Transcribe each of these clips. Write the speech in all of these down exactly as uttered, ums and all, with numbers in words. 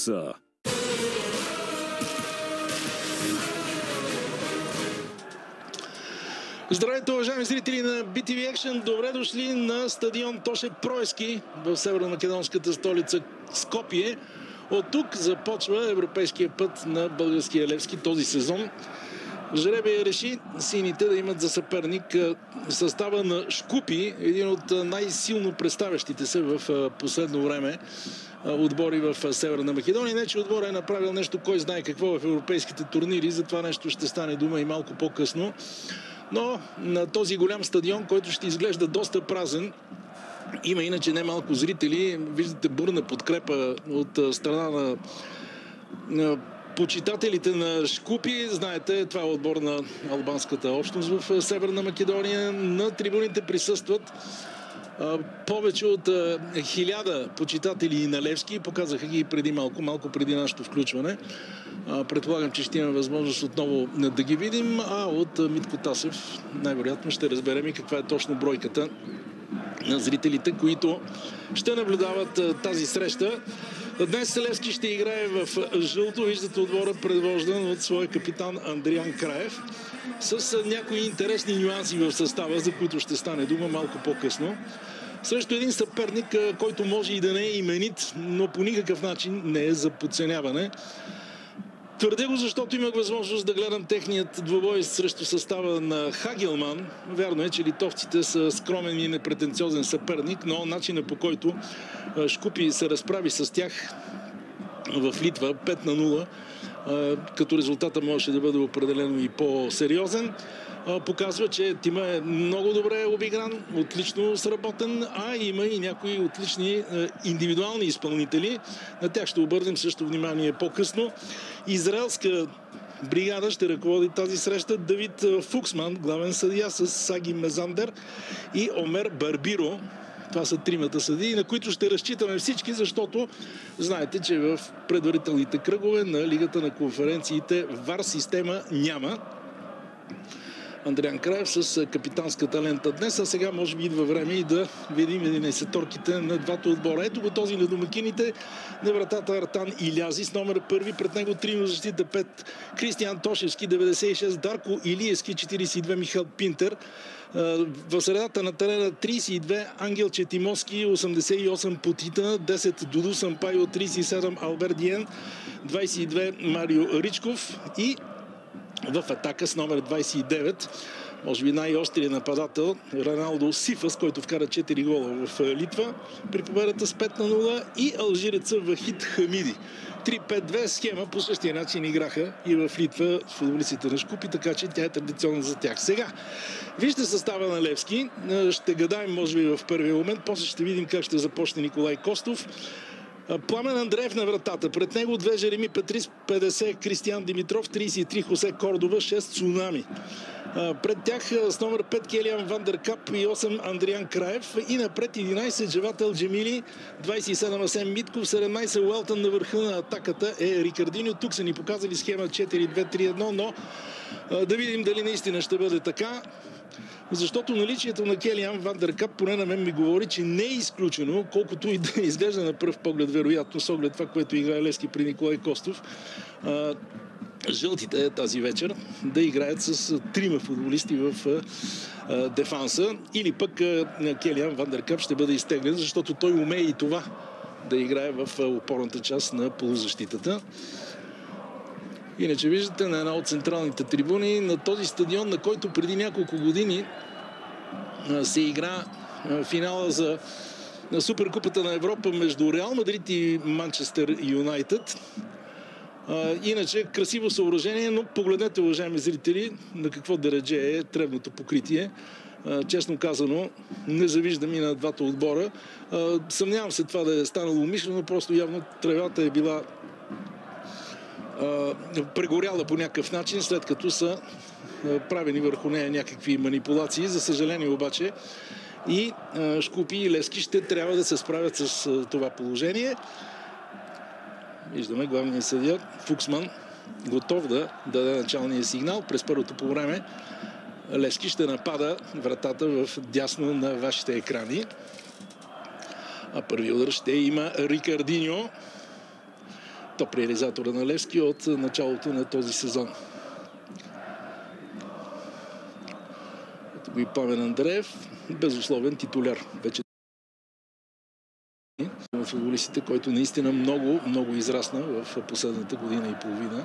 Здравейте, уважаеми зрители на би ти ви Action. Добре дошли на стадион Тоше Проески в северно-македонската столица Скопие. От тук започва европейския път на българския Левски този сезон. Жребия реши сините да имат за съперник състава на Шкупи, един от най-силно представящите се в последно време отбори в Северна Македония. Не, че отбора е направил нещо, кой знае какво в европейските турнири, за това нещо ще стане дума и малко по-късно. Но на този голям стадион, който ще изглежда доста празен, има иначе немалко зрители. Виждате бурна подкрепа от страна на, на почитателите на Шкупи. Знаете, това е отбор на албанската общност в Северна Македония. На трибуните присъстват а, повече от а, хиляда почитатели на Левски. Показаха ги преди малко, малко преди нашето включване. А, предполагам, че ще имаме възможност отново да ги видим. А от а, Митко Тасев най-вероятно ще разберем и каква е точно бройката на зрителите, които ще наблюдават а, тази среща. Днес Левски ще играе в жълто. Виждате отбора, предвождан от своя капитан Андриан Краев, с някои интересни нюанси в състава, за които ще стане дума малко по-късно. Срещу един съперник, който може и да не е именит, но по никакъв начин не е за подценяване. Твърдя го, защото имах възможност да гледам техният двубой срещу състава на Хагелман. Вярно е, че литовците са скромен и непретенциозен съперник, но начинът, по който Шкупи се разправи с тях в Литва пет на нула, като резултата можеше да бъде определено и по-сериозен, показва, че тима е много добре обигран, отлично сработен, а има и някои отлични индивидуални изпълнители. На тях ще обърнем също внимание по-късно. Израелска бригада ще ръководи тази среща Давид Фуксман, главен съдия, с Саги Мезандер и Омер Барбиро. Това са тримата съдии, на които ще разчитаме всички, защото знаете, че в предварителните кръгове на Лигата на конференциите ВАР система няма. Андриан Краев с капитанската лента днес, а сега може би идва време и да видим единайсеторките на двата отбора. Ето го този на домакините, на вратата Артан Илязи с номер първи, пред него три на защита пет Кристиян Тошевски, деветдесет и шест Дарко Илиевски, четирийсет и две Михаил Пинтер. В средата на терена трийсет и две Ангел Четимовски, осемдесет и осем Потита, десет Дуду Сампайо, трийсет и седем Алберт Диен, двайсет и две Марио Ричков и в атака с номер двайсет и девет, може би най-острият нападател, Роналдо Сифас, който вкара четири гола в Литва при победата с пет на нула, и алжиреца Вахид Хамиди. три пет две схема по същия начин играха и в Литва футболистите на Шкупи, така че тя е традиционна за тях. Сега, вижте състава на Левски. Ще гадаем, може би, в първия момент. После ще видим как ще започне Николай Костов. Пламен Андреев на вратата. Пред него две Жереми Петрис, петдесет Кристиян Димитров, трийсет и три Хосе Кордова, шест Цунами. Пред тях с номер пет Келиан Вандеркап и осем Андриан Краев. И напред единайсет Джевател Джемили, двайсет и седем Асен Митков, седемнайсет Уелтън. На върха на атаката е Рикардиньо. Тук са ни показали схема четири две три едно, но да видим дали наистина ще бъде така. Защото наличието на Келиан Вандеркап поне на мен ми говори, че не е изключено, колкото и да изглежда на пръв поглед, вероятно, с оглед това, което играе Левски при Николай Костов. А, жълтите тази вечер да играят с трима футболисти в а, дефанса, или пък а, Келиан Вандеркап ще бъде изтеглен, защото той умее и това да играе в а, опорната част на полузащитата. Иначе виждате на една от централните трибуни на този стадион, на който преди няколко години се игра финала за Суперкупата на Европа между Реал Мадрид и Манчестър Юнайтед. Иначе красиво съоръжение, но погледнете, уважаеми зрители, на какво дередже е тревното покритие. Честно казано, не завиждам и на двата отбора. Съмнявам се това да е станало умишлено, просто явно тревата е била прегоряла по някакъв начин, след като са правени върху нея някакви манипулации. За съжаление обаче и Шкупи и Левски ще трябва да се справят с това положение. Виждаме главния съдия Фуксман готов да даде началния сигнал. През първото по време Левски ще напада вратата в дясно на вашите екрани. А първи удар ще има Рикардиньо. топ реализатора на Левски от началото на този сезон. Ето го и Пламен Андреев, безусловен титуляр. Вече футболистите, който наистина много, много израсна в последната година и половина.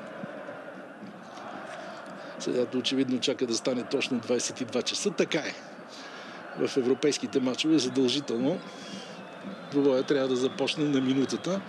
Сега очевидно чака да стане точно двадесет и два часа. Така е. В европейските мачове задължително двубоя трябва да започне на минутата.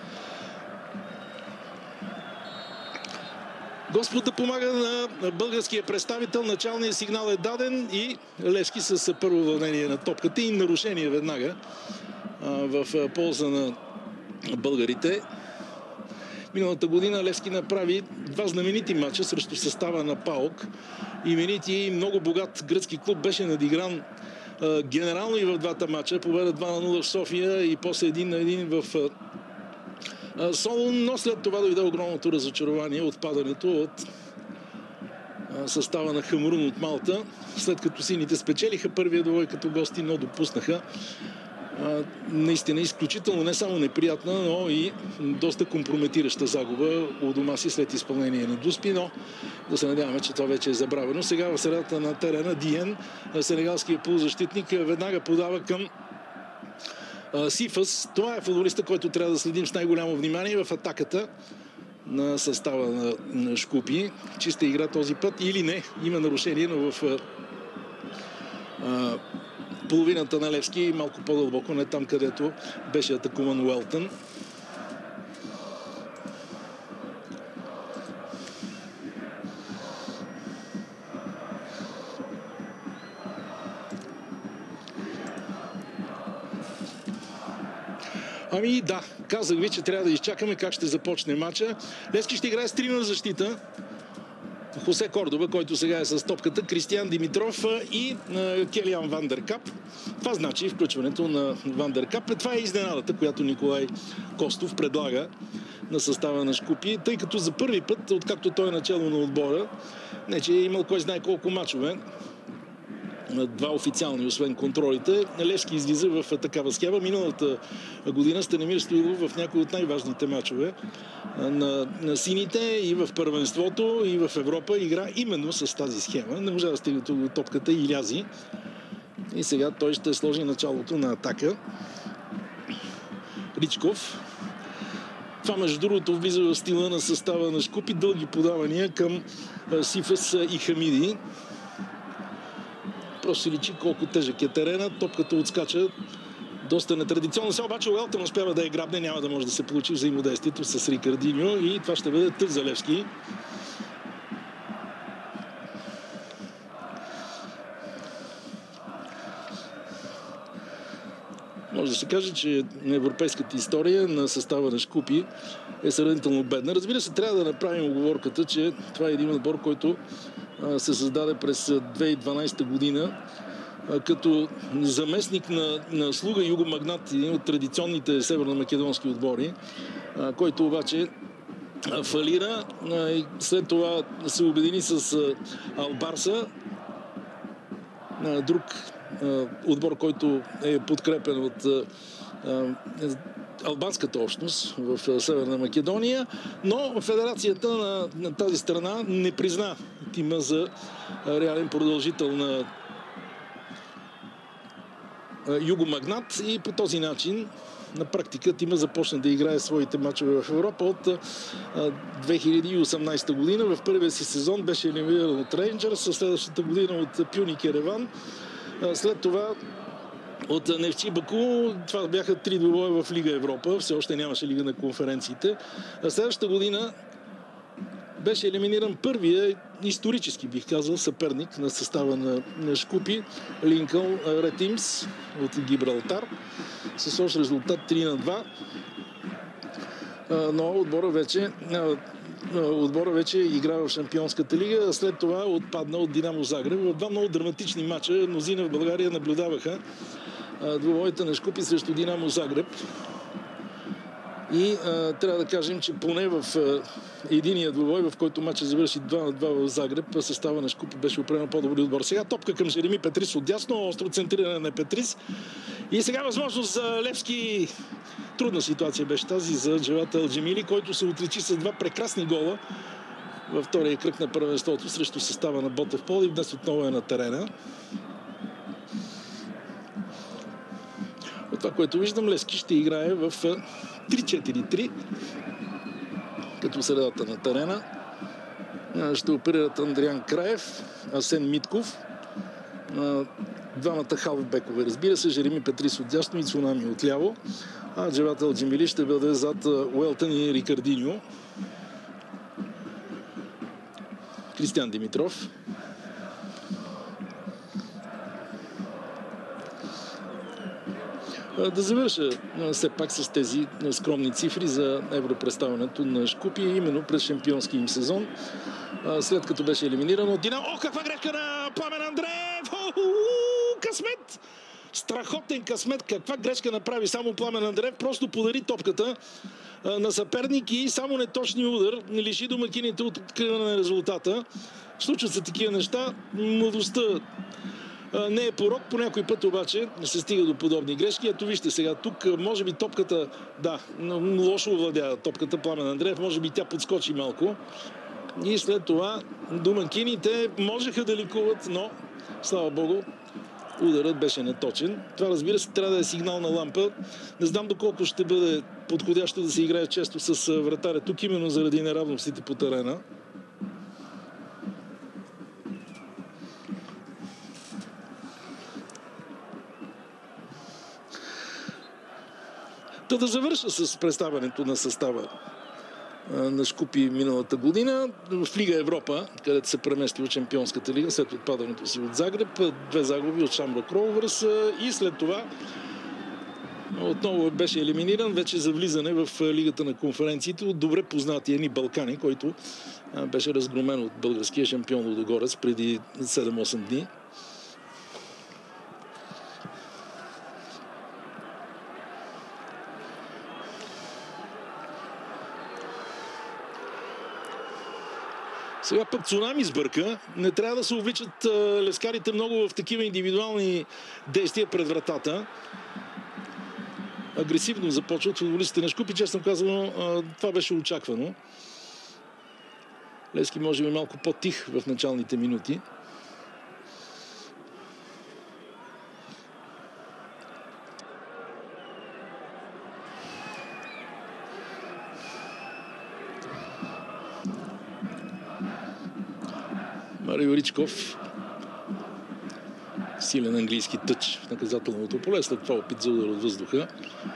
Господ да помага на българския представител. Началният сигнал е даден и Левски с първо вълнение на топката и нарушение веднага в полза на българите. Миналата година Левски направи два знаменити матча срещу състава на ПАОК. Именити много богат гръцки клуб беше надигран а, генерално и в двата матча. Победа два на нула в София и после един на един в а, Солун, но след това дойде огромното разочарование, отпадането от а, състава на Хамрун от Малта, след като сините спечелиха първия двубой като гости, но допуснаха А, наистина изключително не само неприятна, но и доста компрометираща загуба у дома си след изпълнение на Дуспи, но да се надяваме, че това вече е забравено. Сега в средата на терена Диен, сенегалският полузащитник, веднага подава към а, Сифас. Това е футболиста, който трябва да следим с най-голямо внимание в атаката на състава на, на Шкупи. Чиста игра този път или не, има нарушение, но в а, а, половината на Левски, малко по-дълбоко, не там, където беше атакуван Уелтън. Ами да, казах ви, че трябва да изчакаме как ще започне матча. Левски ще играе с трима защита. Хосе Кордоба, който сега е с топката, Кристиян Димитров и е, Келиан Вандеркап. Това значи включването на Вандеркап. Това е изненадата, която Николай Костов предлага на състава на Шкупи, тъй като за първи път, откакто той е начало на отбора, не че е имал кой знае колко мачове, два официални, освен контролите, Левски излиза в такава схема. Миналата година Станимир Стоилов в някои от най-важните мачове на, на сините и в първенството, и в Европа игра именно с тази схема. Не можа да стигне до топката и лязи. И сега той ще сложи началото на атака. Ричков. Това, между другото, влиза в стила на състава на Шкупи. Дълги подавания към Сифас и Хамиди. Просто се личи колко тежък е терена. Топката отскача доста нетрадиционно. Сега обаче Уелтън успява да я грабне. Няма да може да се получи взаимодействието с Рикардиньо и това ще бъде тъв за Левски. Може да се каже, че европейската история на състава на Шкупи е сравнително бедна. Разбира се, трябва да направим оговорката, че това е един отбор, който се създаде през две хиляди и дванадесета година като заместник на, на Слуга Югомагнат, един от традиционните северно-македонски отбори, който обаче фалира и след това се обедини с Албарса, друг отбор, който е подкрепен от албанската общност в Северна Македония, но федерацията на, на тази страна не призна тима за реален продължител на Югомагнат и по този начин на практика тима започна да играе своите мачове в Европа от две хиляди и осемнадесета година. В първия си сезон беше елиминиран от Рейнджърс, следващата година от Пюник Ереван. След това от Нефчи Баку. Това бяха три двубоя в Лига Европа. Все още нямаше Лига на конференциите. А следващата година беше елиминиран първия исторически, бих казал, съперник на състава на, на Шкупи, Линкъл Ретимс от Гибралтар, с общ резултат три на два. Но отбора вече отбора вече игра в Шампионската лига, а след това отпадна от Динамо Загреб. В два много драматични мача мнозина в България наблюдаваха двубоите на Шкупи срещу Динамо Загреб. И а, трябва да кажем, че поне в а, единия двубой, в който матча завърши два на два в Загреб, състава на Шкупи беше определено по-добри отбор. Сега топка към Жереми Петрис от дясно, остро центриране на Петрис. И сега възможност за Левски трудна ситуация беше тази за Джеват Елджемили, който се отличи с два прекрасни гола във втория кръг на първенството срещу състава на Ботев Пол и днес отново е на терена. От това, което виждам, Левски ще играе в три четири три, като средата на терена. Ще оперират Андриан Краев, Асен Митков, двамата халфбекове, разбира се, Жереми Петрис отдясно и Цунами отляво, а Джеват Елджемили ще бъде зад Уелтън и Рикардиньо. Кристиан Димитров. Да завърша все пак с тези скромни цифри за европредставянето на Шкупи именно през шампионски им сезон. След като беше елиминиран от Динамо. О, каква грешка на Пламен Андреев! Късмет! Страхотен късмет! Каква грешка направи само Пламен Андреев? Просто подари топката на съперник и само неточния удар лиши домакините от откриване на резултата. Случват се такива неща. Младостта не е порок, по някой път обаче се стига до подобни грешки. Ето вижте сега тук, може би топката, да, лошо овладя топката Пламен Андреев, може би тя подскочи малко. И след това домакините можеха да ликуват, но слава богу, ударът беше неточен. Това, разбира се, трябва да е сигнална лампа. Не знам доколко ще бъде подходящо да се играе често с вратаря тук, именно заради неравностите по терена. Та да завърша с представянето на състава на Шкупи миналата година в Лига Европа, където се премести от Чемпионската лига след отпадането си от Загреб. Две загуби от Шамбрак Ровърс и след това отново беше елиминиран вече за влизане в Лигата на конференциите от добре познатия ни Балкани, който беше разгромен от българския шампион Лудогорец преди седем-осем дни. Сега пък Цунами сбърка. Не трябва да се увличат левскарите много в такива индивидуални действия пред вратата. Агресивно започват футболистите на Шкупи. Честно казано, това беше очаквано. Левски може би малко по-тих в началните минути. Марио Ричков. Силен английски тъч в наказателното поле. След това опит за удар от въздуха.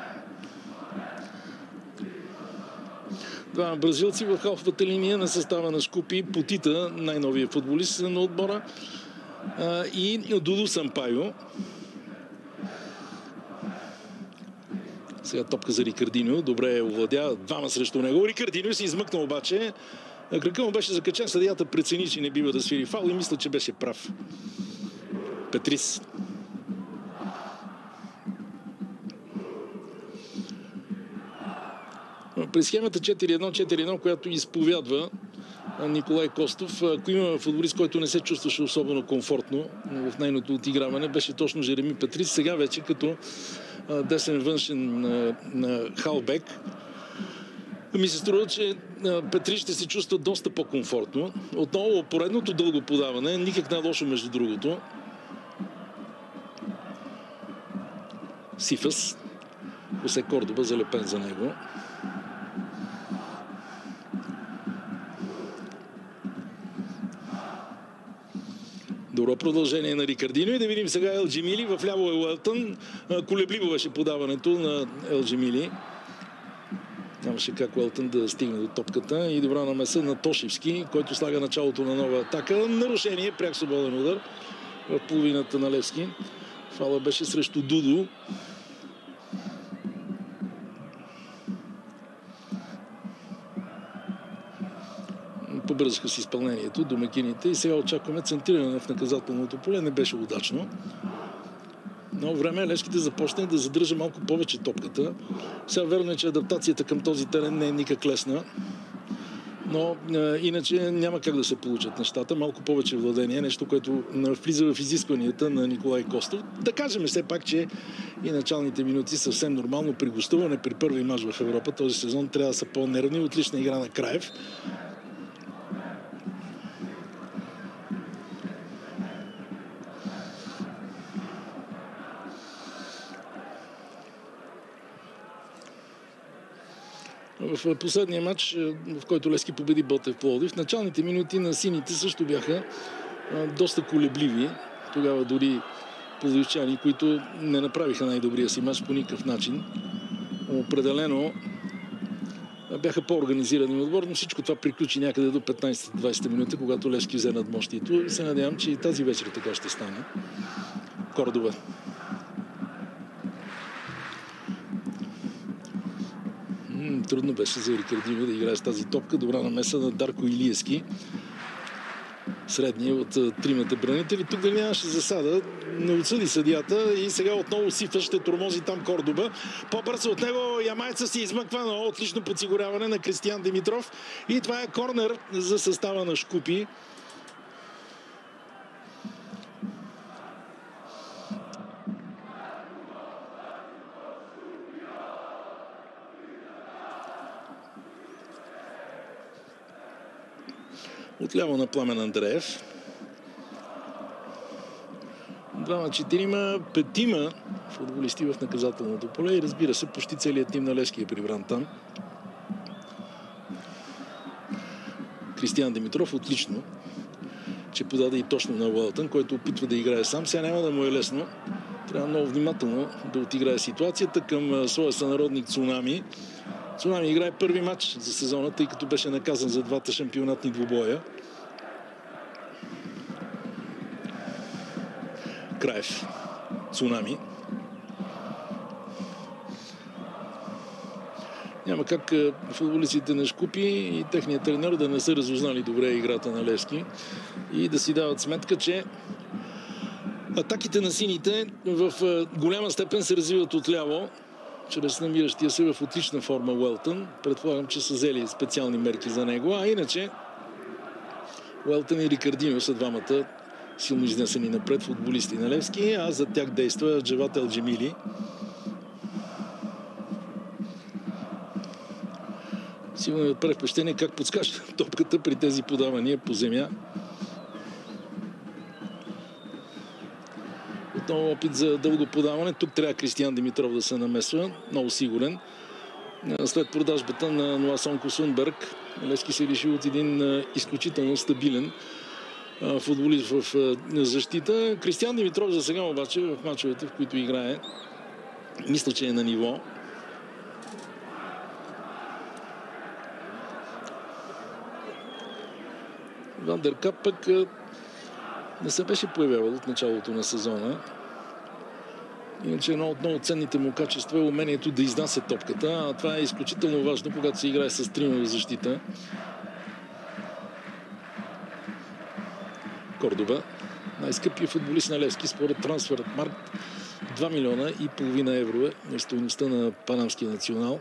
Два бразилци в халфовата линия на състава на Шкупи. Потита, най-новия футболист на отбора. И Дуду Сампайо. Сега топка за Рикардиньо. Добре овладя. Двама срещу него. Рикардиньо се измъкна обаче. Кръка му беше закачен, съдията прецени, че не бива да свири фаул и мисля, че беше прав. Петрис. При схемата четири едно четири едно, която изповядва Николай Костов, ако има футболист, който не се чувстваше особено комфортно в нейното отиграване, беше точно Жереми Петрис. Сега вече като десен външен на халбек, ми се струва, че Петри ще се чувства доста по-комфортно. Отново поредното дълго подаване, никак не е лошо между другото. Сифас. Хосе Кордоба залепен за него. Добро продължение на Рикардиньо и да видим сега Елджемили. В ляво е Уелтън. Колебливо беше подаването на Елджемили. Нямаше как Уелтън да стигне до топката и добра намеса на Тошевски, който слага началото на нова атака. Нарушение, пряк свободен удар в половината на Левски. Фала беше срещу Дудо. Побързаха с изпълнението домакините и сега очакваме центриране в наказателното поле. Не беше удачно. Но време Левските започне да задържа малко повече топката. Сега верно е, че адаптацията към този терен не е никак лесна. Но а, иначе няма как да се получат нещата. Малко повече владение, нещо, което влиза в изискванията на Николай Костов. Да кажем все пак, че и началните минути съвсем нормално при гостуване при първи мач в Европа този сезон трябва да са по-нервни. Отлична игра на Краев. В последния матч, в който Левски победи Ботев Пловдив, началните минути на сините също бяха доста колебливи. Тогава дори пловдивчани, които не направиха най-добрия си мач по никакъв начин. Определено бяха по-организирани отбор, но всичко това приключи някъде до петнайсета-двайсета минута, когато Левски взе надмощието. И се надявам, че и тази вечер така ще стане. Кордова. Трудно беше за Рикардино да играе с тази топка. Добра намеса на Дарко Илиевски. Средния от тримата бранители. Тук дали нямаше засада, не отсъди съдията и сега отново Сифа ще тормози там Кордоба. По-бързо от него ямайца си измъква, но отлично подсигуряване на Кристиян Димитров. И това е корнер за състава на Шкупи. Отляво на Пламен Андреев. Двама, четирима, петима футболисти в наказателното поле и разбира се, почти целият тим на Левски е прибран там. Кристиян Димитров отлично, че подаде и точно на Уелтън, който опитва да играе сам. Сега няма да му е лесно. Трябва много внимателно да отиграе ситуацията към своя сънародник Цунами. Цунами играе първи матч за сезона, тъй като беше наказан за двата шампионатни двубоя. Краев. Цунами. Няма как футболистите на Шкупи и техният тренер да не са разузнали добре играта на Левски и да си дават сметка, че атаките на сините в голяма степен се развиват отляво, чрез намиращия се в отлична форма Уелтън. Предполагам, че са взели специални мерки за него. А иначе Уелтън и Рикардино са двамата силно изнесени напред футболисти на Левски, а за тях действа Джеват Елджемили. Сигурно ми прави впечатление как подскача топката при тези подавания по земя. Отново опит за дълго подаване. Тук трябва Кристиян Димитров да се намесва. Много сигурен. След продажбата на Нуасонко Сунберг, Левски се реши от един изключително стабилен футболист в защита. Кристиян Димитров за сега обаче в мачовете, в които играе, мисля, че е на ниво. Вандеркап пък не се беше появявал от началото на сезона. Иначе едно от много ценните му качества е умението да изнася топката. А това е изключително важно, когато се играе с трима в защита. Кордоба. Най-скъпият футболист на Левски според Трансфермаркт. два милиона и половина евро е стойността на Панамския национал.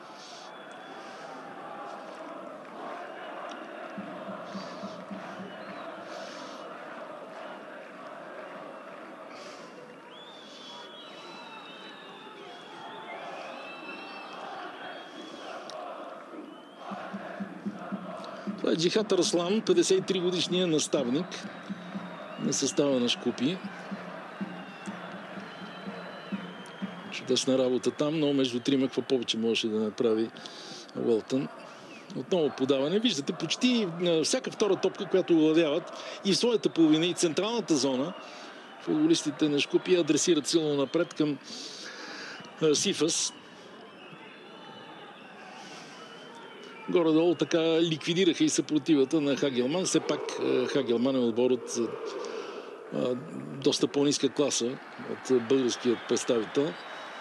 Това е Джихат Арслан, петдесет и три годишния наставник на състава на Шкупи. Чудесна работа там, но между трима какво повече можеше да направи Уелтън. Отново подаване. Виждате, почти всяка втора топка, която овладяват и в своята половина и централната зона, футболистите на Шкупи адресират силно напред към Сифас. Горе-долу така ликвидираха и съпротивата на Хагелман. Все пак Хагелман е отбор от а, доста по-ниска класа от българският представител.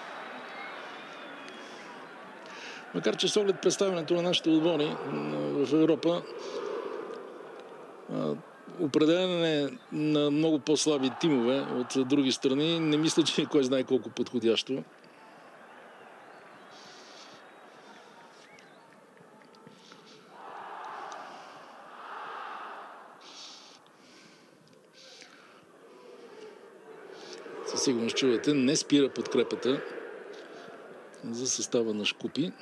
Макар че с оглед представянето на нашите отбори в Европа, а, определене на много по-слаби тимове от други страни, не мисля, че кой знае колко подходящо. със сигурност чувате, не спира подкрепата за състава на Шкупи,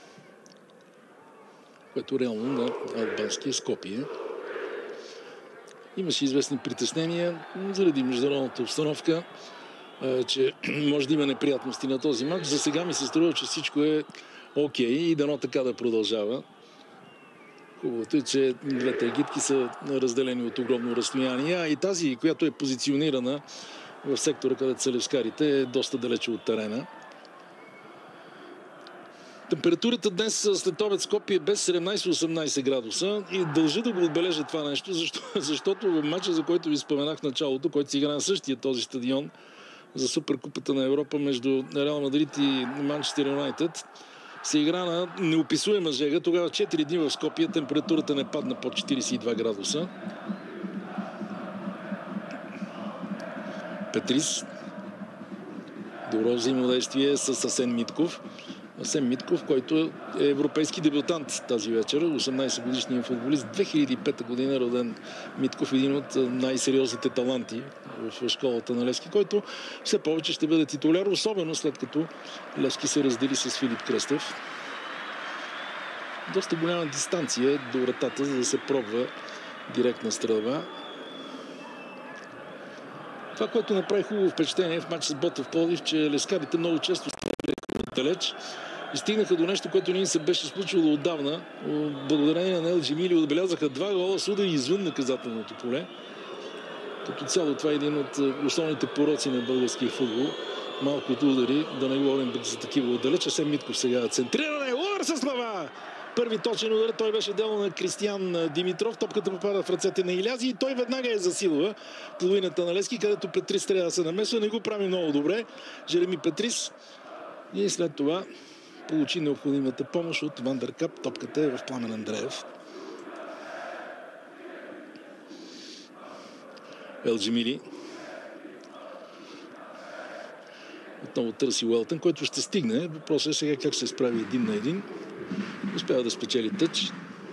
което реално на албанския Скопие. Имаше известни притеснения заради международната обстановка, че може да има неприятности на този матч. За сега ми се струва, че всичко е окей и дано така да продължава. Хубавото е, че двете агитки са разделени от огромно разстояние, а и тази, която е позиционирана в сектора, където са левскарите, е доста далече от терена. Температурата днес след обед Скопие е без седемнайсет-осемнайсет градуса и дължа да го отбележа това нещо, защо, защото в матча, за който ви споменах в началото, който се игра на същия този стадион за Суперкупата на Европа между Реал Мадрид и Манчестър Юнайтед, се игра на неописуема жега. Тогава четири дни в Скопие температурата не падна под четирийсет и два градуса. Петрис. Добро взаимодействие с Асен Митков. Асен Митков, който е европейски дебютант тази вечер, осемнайсет годишният футболист, две хиляди и пета година роден Митков, един от най-сериозните таланти в школата на Левски, който все повече ще бъде титуляр, особено след като Левски се раздели с Филип Кръстев. Доста голяма дистанция до вратата, за да се пробва директна стрелба. Това, което направи хубаво впечатление в матч с Ботев Пловдив, че левскарите много често стреляха далеч и стигнаха до нещо, което не им се беше случило отдавна. Благодарение на Ел Джемили отбелязаха два гола с удари извън наказателното поле. Като цяло това е един от основните пороци на българския футбол. Малкото удари, да не говорим за такива отдалеч. Асен Митков сега центриране. Удар с глава! Първи точен удар, той беше дело на Кристиян Димитров. Топката попада в ръцете на Илязи и той веднага е засилва половината на Левски, където Петрис трябва да се намесва. Не го прави много добре Жереми Петрис. И след това получи необходимата помощ от Вандеркап. Топката е в Пламен Андреев. Ел Джемили. Отново търси Уелтън, който ще стигне. Въпросът е сега как се справи един на един. Успява да спечели тъч.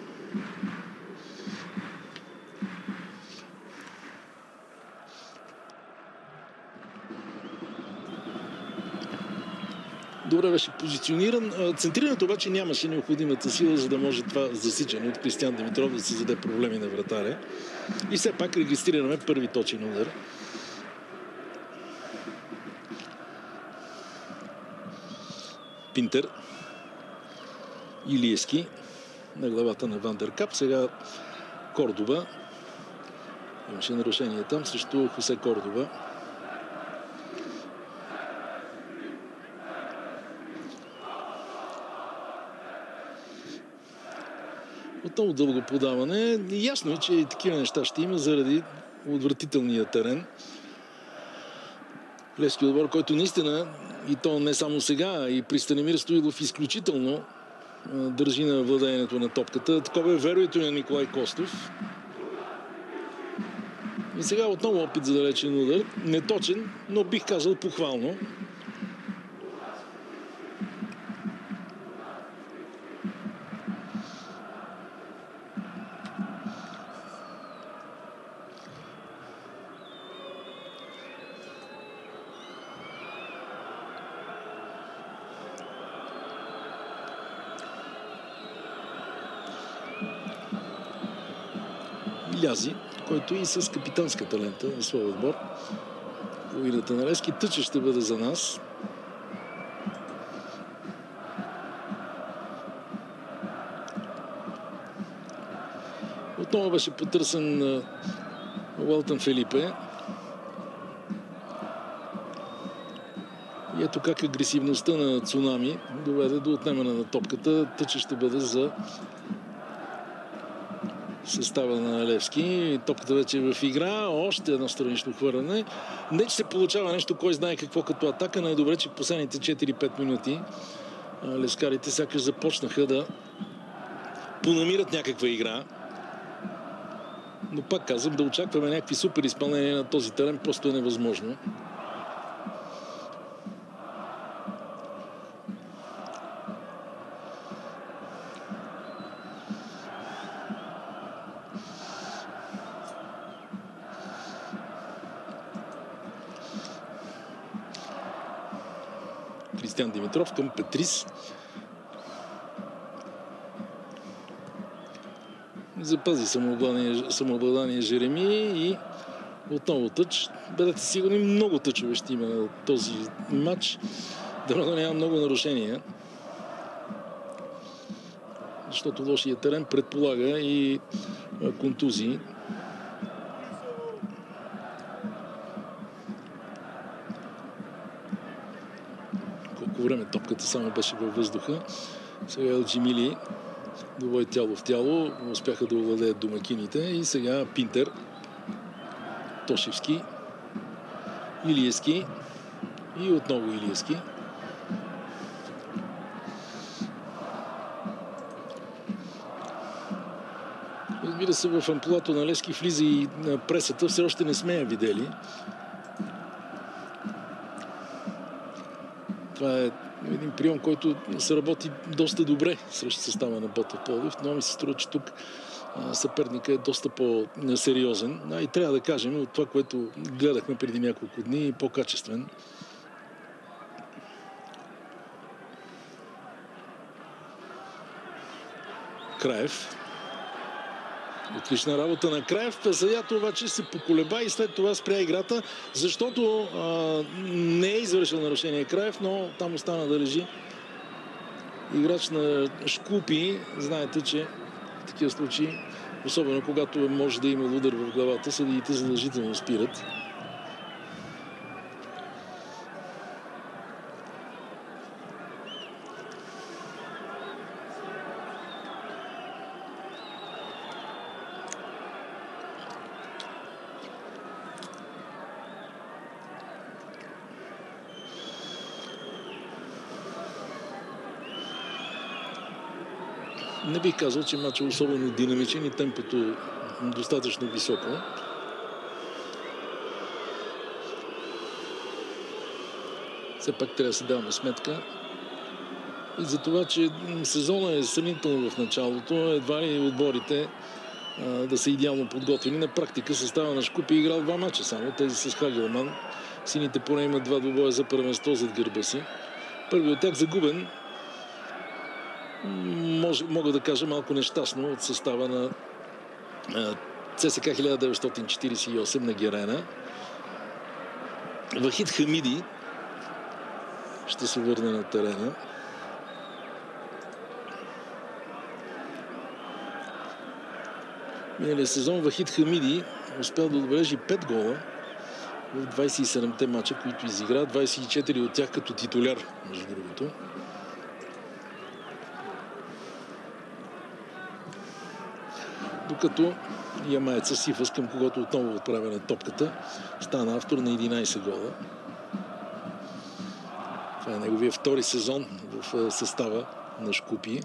Добре беше позициониран. Центрирането обаче нямаше необходимата сила, за да може това засичане от Кристиян Димитров да се заде проблеми на вратаря. И все пак регистрираме първи точен удар. Пинтер. Илиевски на главата на Вандеркап. Сега Кордоба. Имаше нарушение там срещу Хосе Кордоба. Отново дълго подаване. Ясно е, че и такива неща ще има заради отвратителния терен. Левски отбор, който наистина, и то не само сега, и при Станимир Стоилов изключително държи на владеенето на топката. Такова е вероятно на Николай Костов. И сега отново опит за далечен удар. Неточен, но бих казал похвално. Илязи, който и с капитанската лента на своя отбор. Половината на Левски. Тъча ще бъде за нас. Отново беше потърсен Уелтън Фелипе. И ето как агресивността на Цунами доведе до отнемане на топката. Тъча ще бъде за състава на Левски. Топката вече е в игра. Още едно странично хвърляне. Не, че се получава нещо, кой знае какво като атака. Най-добре, че последните четири-пет минути левскарите сякаш започнаха да понамират някаква игра. Но пак казвам, да очакваме някакви супер изпълнения на този терен просто е невъзможно. Кристиан Димитров към Петрис. Запази самообладание, самообладание Жереми и отново тъч. Бъдете сигурни, много тъчове ще има на този матч. Дано да няма много нарушения. Защото лошия терен предполага и контузии. Колко време топката само беше във въздуха. Сега Елджимили двубой тяло в тяло. Успяха да овладеят домакините. И сега Пинтер. Тошевски. Илиевски. И отново Илиевски. Разбира се, в амплуато на Левски влиза и на пресата. Все още не сме я видели. Това е един прием, който се работи доста добре срещу състава на Ботев Пловдив, но ми се струва, че тук съперника е доста по-сериозен. А и трябва да кажем, от това, което гледахме преди няколко дни, по-качествен. Краев. Отлична работа на Краев. Съдията обаче се поколеба и след това спря играта, защото а, не е извършил нарушение Краев, но там остана да лежи играч на Шкупи. Знаете, че в такива случаи, особено когато може да има удар в главата, съдиите задължително спират. Не бих казал, че матчът е особено динамичен и темпото достатъчно високо. Все пак трябва да се даваме сметка и за това, че сезона е съмнително в началото. Едва ли отборите а, да са идеално подготвени. На практика състава на Шкупи е играл два мача само. Тези с Хагелман. Сините поне имат два двубоя за първенство зад гърба си. Първи от тях загубен. Може, мога да кажа малко нещастно от състава на ЦСКА хиляда деветстотин четиридесет и осем на Герена. Вахид Хамиди ще се върне на терена. Миналия сезон Вахид Хамиди успял да отбележи пет гола в двадесет и седемте мача, които изигра. двадесет и четири от тях като титуляр, между другото. Докато ямаеца Сифас, към когото отново отправя на топката, стана автор на единадесет гола. Това е неговия втори сезон в състава на Шкупи.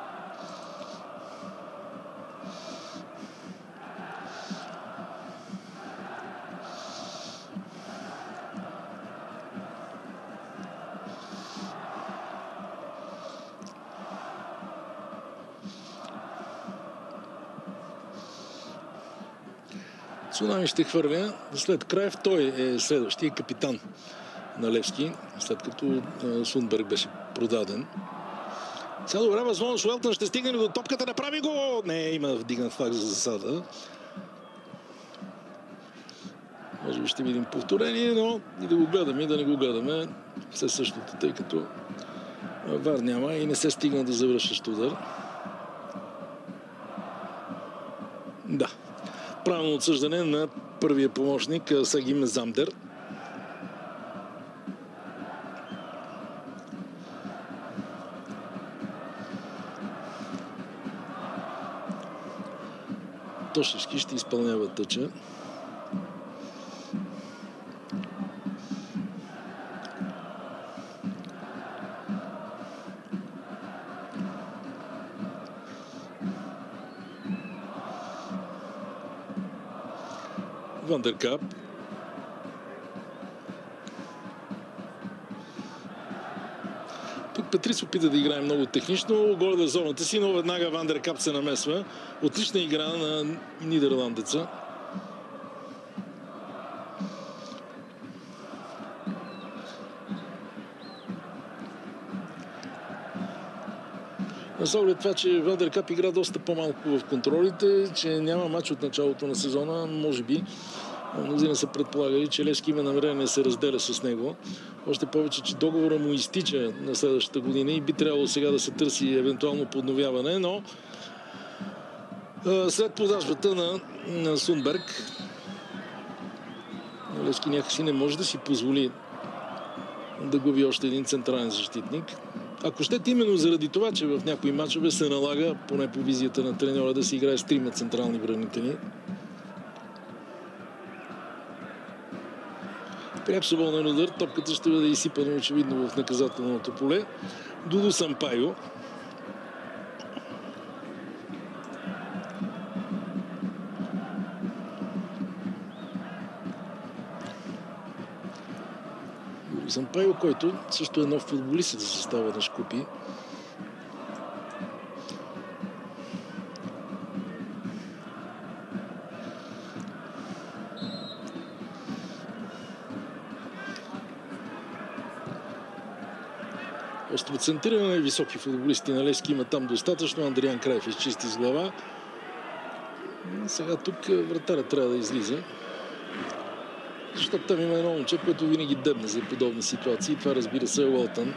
Цунами ще хвърля. След Краев той е следващия капитан на Левски, след като Сунберг беше продаден. Сега добра възможност. Уелтън ще стигне до топката, направи го! Не, има вдигнат флаг за засада. Може би ще видим повторение, но и да го гледаме, и да не го гледаме. Все същото, тъй като вар няма и не се стигна до завършващ удар. Да. Правилно отсъждане на първия помощник Сагим Замдер. Тошевски ще изпълнява тъча. Вандеркап. Тук Петрис опита да играе много технично, горе да зоната си, но веднага Вандеркап се намесва. Отлична игра на нидерландеца. с оглед това, че Валдер Кап игра доста по-малко в контролите, че няма мач от началото на сезона, може би мнозина са предполагали, че Левски има намерение да се разделя с него. Още повече, че договора му изтича на следващата година и би трябвало сега да се търси евентуално подновяване, но след продажбата на, на Сунберг, Левски някакси не може да си позволи да губи още един централен защитник. Ако щете, именно заради това, че в някои мачове се налага, поне по визията на треньора, да се играе с трима централни бранители. Пряк свободен удар, топката ще бъде изсипана очевидно в наказателното поле. Дуду Сампайо. Сампайо, който също е нов футболист за състава на Шкупи. Остроцентриране и високи футболисти на Левски има там достатъчно. Андриан Краев изчисти с глава. Сега тук вратаря трябва да излиза. Защото там има едно момче, което винаги дебне за подобни ситуации. Това, разбира се, е Уелтън.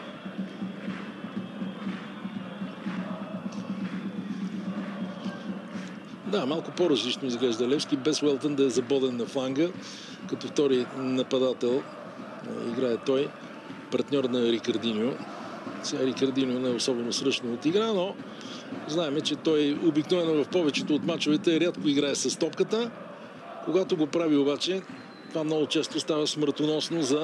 Да, малко по-различно изглежда Левски, без Уелтън да е забоден на фланга. Като втори нападател играе той, партньор на Рикардиньо. Сега Рикардиньо не е особено сръчно от игра, но знаем, че той обикновено в повечето от мачовете рядко играе с топката. Когато го прави обаче, това много често става смъртоносно за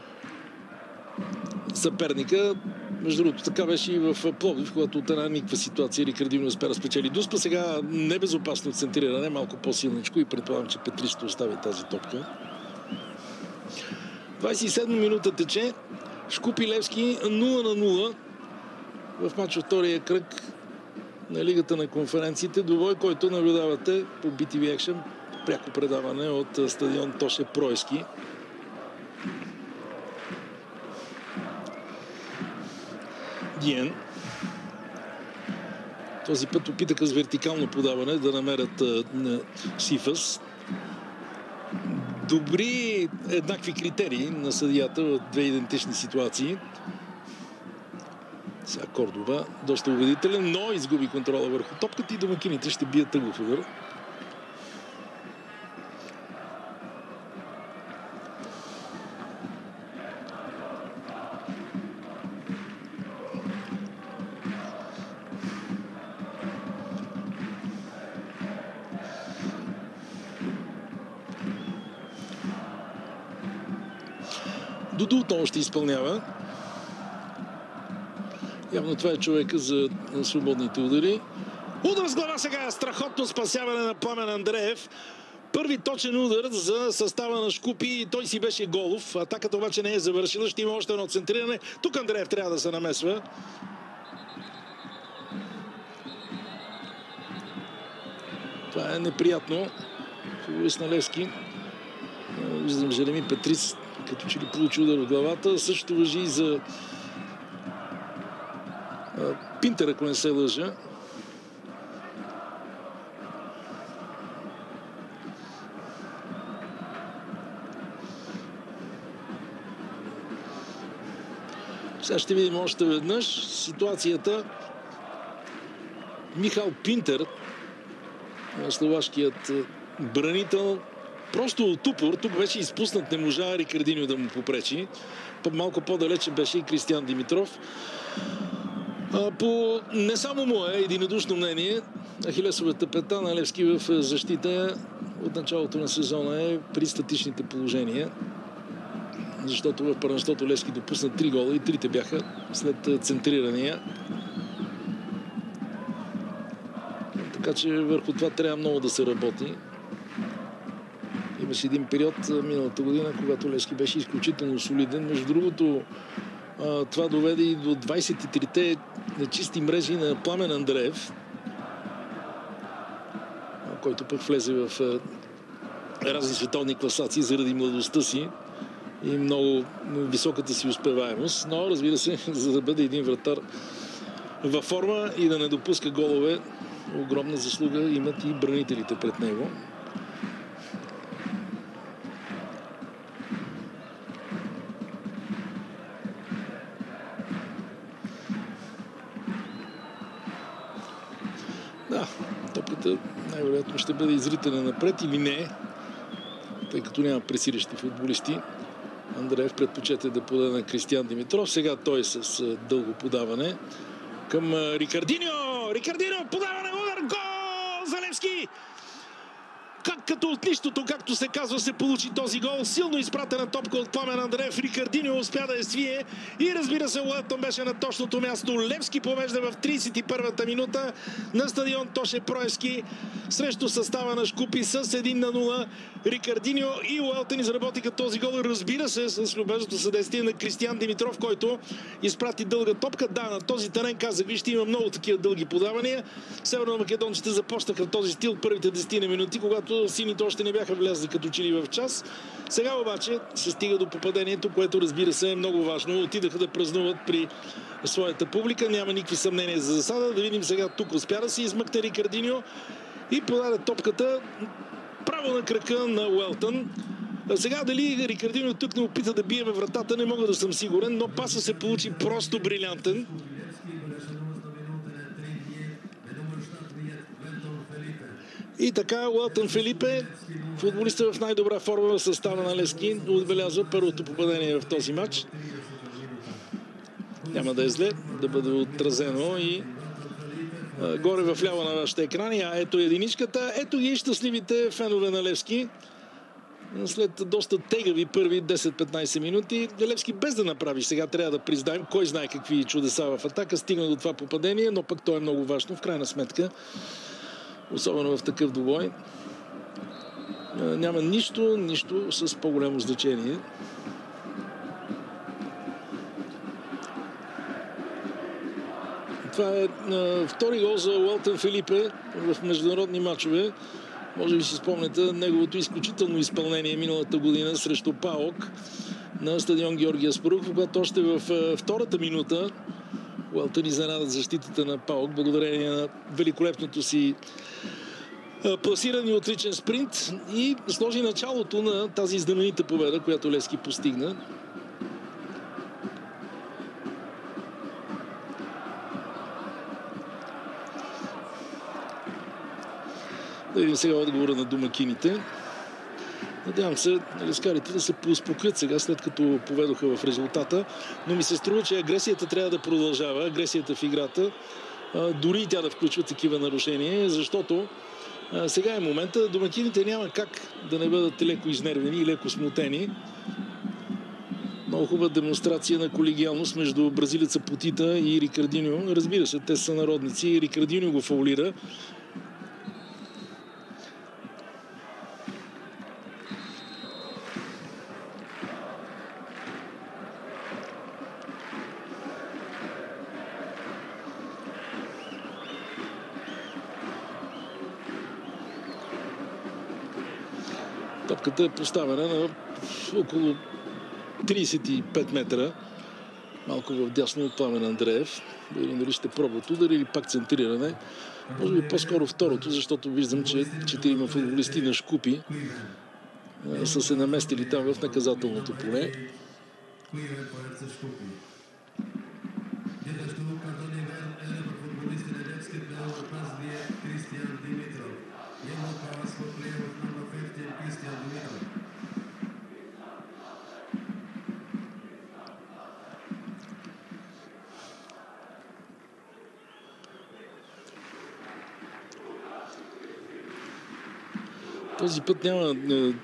съперника. Между другото, така беше и в Пловдив, когато от една никаква ситуация Рикардиньо успя да спечели Дуспа. Сега небезопасно центриране, малко по-силничко и предполагам, че Петри ще остави тази топка. двадесет и седма минута тече. Шкупи Левски нула на нула в матч от втория кръг на Лигата на конференциите. Двубой, който наблюдавате по би ти ви Action, пряко предаване от стадион Тоше Пройски. Диен. Този път опитаха с вертикално подаване да намерят а, Сифас. Добри еднакви критерии на съдията в две идентични ситуации. Сега Кордоба доста убедителен, но изгуби контрола върху топката и домакините ще бият тъгов удар. Дуду отново ще изпълнява. Явно това е човека за свободните удари. Удар с глава сега. Страхотно спасяване на Пламен Андреев. Първи точен удар за състава на Шкупи и той си беше голов. Атаката обаче не е завършила. Ще има още едно центриране. Тук Андреев трябва да се намесва. Това е неприятно. Футболист на Левски. Виждам Жереми Петрис като че ли получи удар в главата. Същото важи и за Пинтер, ако не се лъжа. Сега ще видим още веднъж ситуацията. Михал Пинтер, словашкият бранител, просто от упор, тук беше изпуснат, не можа Рикардиньо да му попречи. Малко по-далече беше и Кристиан Димитров. А, по не само мое единодушно мнение, ахилесовата пета на Левски в защита от началото на сезона е при статичните положения. Защото в първенството Левски допусна три гола и трите бяха след центрирания. Така че върху това трябва много да се работи. Имаше един период миналата година, когато Левски беше изключително солиден. Между другото, това доведе и до двадесет и трите чисти мрежи на Пламен Андреев, който пък влезе в разни световни класации заради младостта си и много високата си успеваемост. Но, разбира се, за да бъде един вратар във форма и да не допуска голове. Огромна заслуга имат и бранителите пред него. Да, топката най-вероятно ще бъде изритана напред или не, тъй като няма пресиращи футболисти. Андреев предпочете да подаде на Кристиян Димитров. Сега той с дълго подаване към Рикардиньо. Рикардиньо, подаване, удар, гол за Левски! Как като от нищото, както се казва, се получи този гол. Силно изпратена топка от Пламен Андреев. Рикардиньо успя да я свие и разбира се, Уелтън беше на точното място. Левски повежда в тридесет и първата минута на стадион Тоше Проевски срещу състава на Шкупи с един на нула. Рикардиньо и Уелтън изработиха този гол, разбира се, с любезното съдействие на Кристиян Димитров, който изпрати дълга топка. Да, на този терен, казах, вижте, има много такива дълги подавания. Северно-македонците започнаха в този стил първите десет минути, когато сините още не бяха влезли като че ли в час. Сега обаче се стига до попадението, което, разбира се, е много важно. Отидаха да празнуват при своята публика. Няма никакви съмнения за засада. Да видим сега тук успя да се измъкне Рикардиньо и подаде топката право на крака на Уелтън. А сега дали Рикардиньо тук не опита да биеме вратата, не мога да съм сигурен, но паса се получи просто брилянтен. И така Уелтън Фелипе, футболиста в най-добра форма в състава на Левски, отбелязва първото попадение в този матч. Няма да е зле да бъде отразено и а, горе в ляво на вашите екрани. А ето единичката. Ето ги щастливите фенове на Левски. След доста тегави първи десет-петнайсет минути, Левски без да направи, сега трябва да признаем, кой знае какви чудеса в атака, стигна до това попадение, но пък то е много важно в крайна сметка. Особено в такъв двубой. Няма нищо, нищо с по-голямо значение. Това е а, втори гол за Уелтън Фелипе в международни матчове. Може би си спомняте неговото изключително изпълнение миналата година срещу ПАОК на стадион Георги Аспарухов, когато още в а, втората минута Уелтън изненадат защитата на ПАОК благодарение на великолепното си пласиран и отличен спринт и сложи началото на тази знаменита победа, която Левски постигна. Да видим сега отговора на домакините. Надявам се лескарите да се поуспокоят сега, след като поведоха в резултата, но ми се струва, че агресията трябва да продължава, агресията в играта, дори и тя да включва такива нарушения, защото сега е момента. Домакините няма как да не бъдат леко изнервени и леко смутени. Много хубава демонстрация на колегиалност между бразилеца Потита и Рикардиньо. Разбира се, те са народници и Рикардиньо го фаулира. Топката е поставена на около трийсет и пет метра. Малко в дясно от Пламен Андреев. Дали ще пробват удар или пак центриране. Може би по-скоро второто, защото виждам, че четирима футболисти на Шкупи са се наместили там в наказателното поле. Този път няма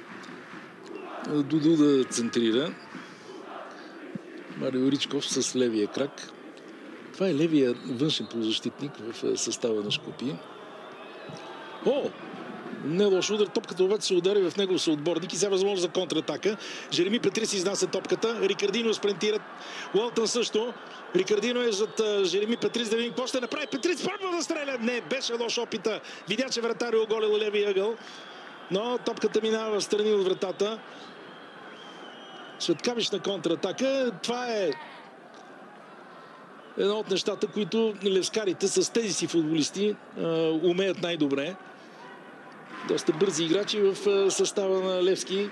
Дуду да центрира. Марио Ричков с левия крак. Това е левия външен полузащитник в състава на Шкупи. О! Не лош удар. Топката обаче се удари в негов съотборник и сега възможност за контратака. Жереми Петрис изнася топката. Рикардиньо спринтира. Уелтън също. Рикардиньо е зад Жереми Петрис. Да видим какво ще направи. Петрис пробва да стреля. Не, беше лош опита. Видя, че вратар е оголил левия ъгъл. Но топката минава в страни от вратата. Светкавична контратака. Това е едно от нещата, които левскарите с тези си футболисти умеят най-добре. Доста бързи играчи в състава на Левски.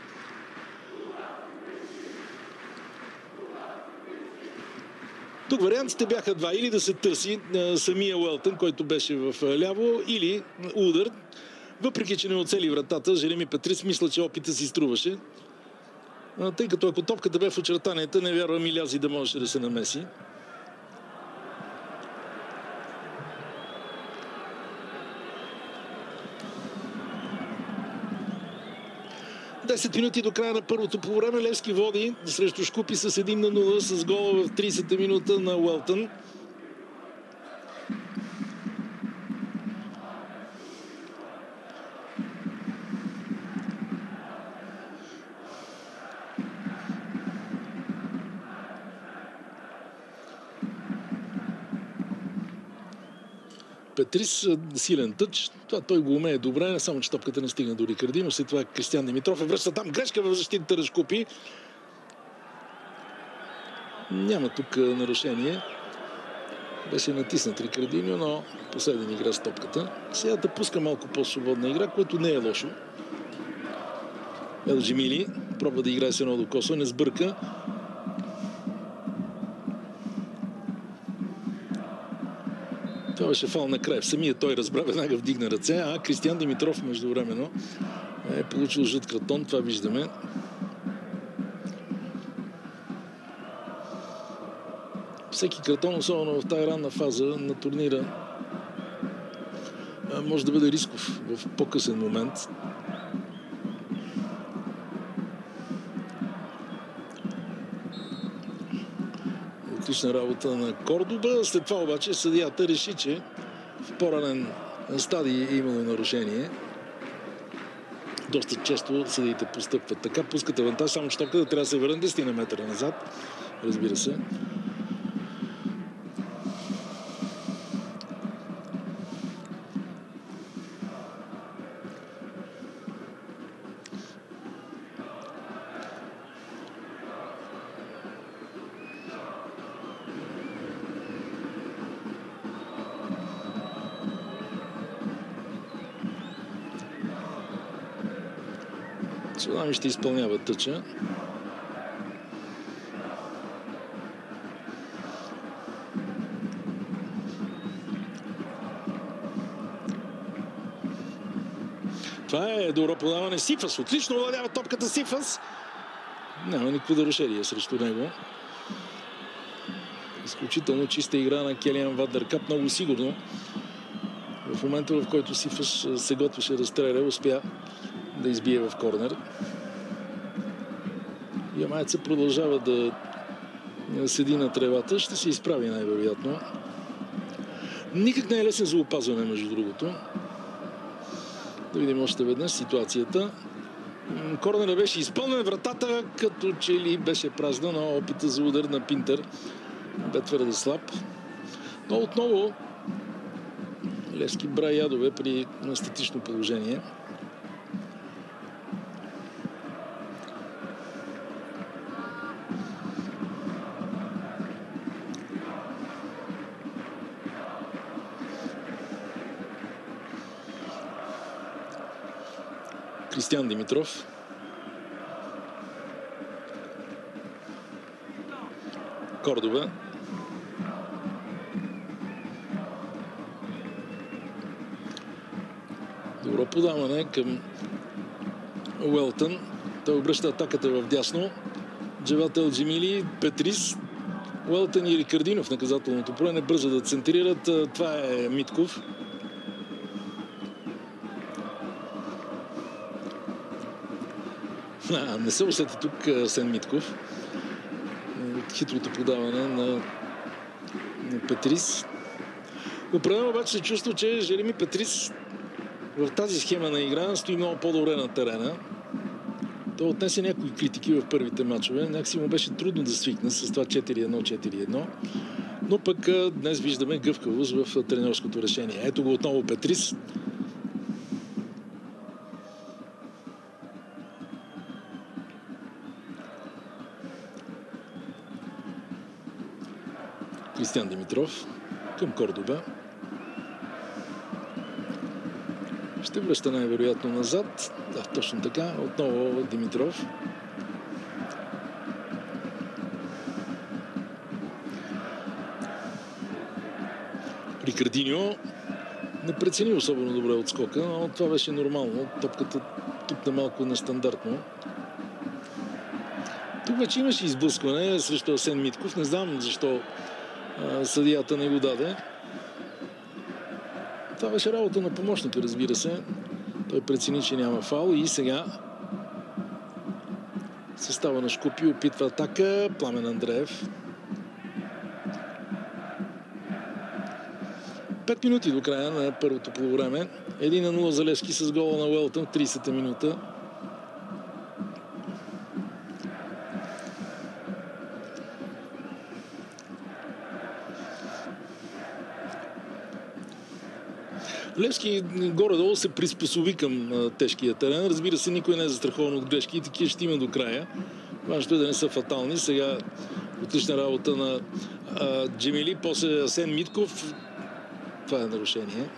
Тук вариантите бяха два. Или да се търси самия Уелтън, който беше в ляво, или удар. Въпреки че не оцели вратата, Жереми Петрис мисля, че опита си струваше. Тъй като ако топката бе в очертанията, не вярвам и Лязи да можеше да се намеси. десет минути до края на първото по време. Левски води срещу Шкупи с един на нула с гола в тридесета минута на Уелтън. Петрис, силен тъч. Това той го умее добре, само че топката не стигна до Рикардино. След това Кристиан Димитров е връща там. Грешка в защитата на Шкупи. Няма тук нарушение. Беше натиснат Рикардино, но последен игра с топката. Сега да пуска малко по-свободна игра, което не е лошо. Ел Джемили пробва да играе с едно до косо, не сбърка. Това беше фал накрая. Самия той разбра, веднага вдигна ръце, а Кристиан Димитров междувременно е получил жълт картон. Това виждаме. Всеки картон, особено в тази ранна фаза на турнира, може да бъде рисков в по-късен момент. Отлична работа на Кордоба. След това обаче съдията реши, че в по-ранен стадий е имало нарушение. Доста често съдиите постъпват така. Пускат авантаж, само че топката трябва да се върне десет на метра назад. Разбира се. Цунами ще изпълнява тъча. Това е добро подаване. Сифас отлично владява топката. Сифас. Няма никакво нарушение срещу него. Изключително чиста игра на Келиан Вандеркап. Много сигурно. В момента, в който Сифас се готвеше да стреля, успя да избие в корнер. Ямайца продължава да седи на тревата. Ще се изправи най-вероятно. Никак не е лесен за опазване, между другото. Да видим още веднъж ситуацията. Корнера беше изпълнен, вратата като че ли беше празна, но опита за удар на Пинтер бе твърде слаб. Но отново Левски бра ядове при статично положение. Кристиан Димитров. Кордоба. Добро подаване към Уелтън. Той обръща атаката в дясно. Джават Ел Джемили, Петрис, Уелтън и Рикардино в наказателното поле не бърза да центрират. Това е Митков. А, не се усети тук Сен Митков. Хитрото подаване на, на Петрис. Определено обаче се чувства, че Жереми Петрис в тази схема на игра стои много по-добре на терена. Той отнесе някои критики в първите матчове. Някакси му беше трудно да свикне с това четири едно четири едно. Но пък днес виждаме гъвкавост в тренерското решение. Ето го отново Петрис. Кристиан Димитров към Кордоба. Ще връща най-вероятно назад. Да, точно така. Отново Димитров. Рикардиньо не прецени особено добре отскока, но това беше нормално. Топката тук е малко нестандартно. Тук вече имаше изблъскване срещу Асен Митков. Не знам защо а, съдията не го даде. Това беше работа на помощника, разбира се. Той прецени, че няма фаул и сега състава на Шкопи опитва атака. Пламен Андреев. Пет минути до края на първото полувреме. едно на нула за Левски с гола на Уелтън в тридесета минута. Левски горе-долу се приспособи към а, тежкия терен. Разбира се, никой не е застрахован от грешки и такива ще има до края. Важното е да не са фатални. Сега отлична работа на а, Джемили, после Асен Митков. Това е нарушение.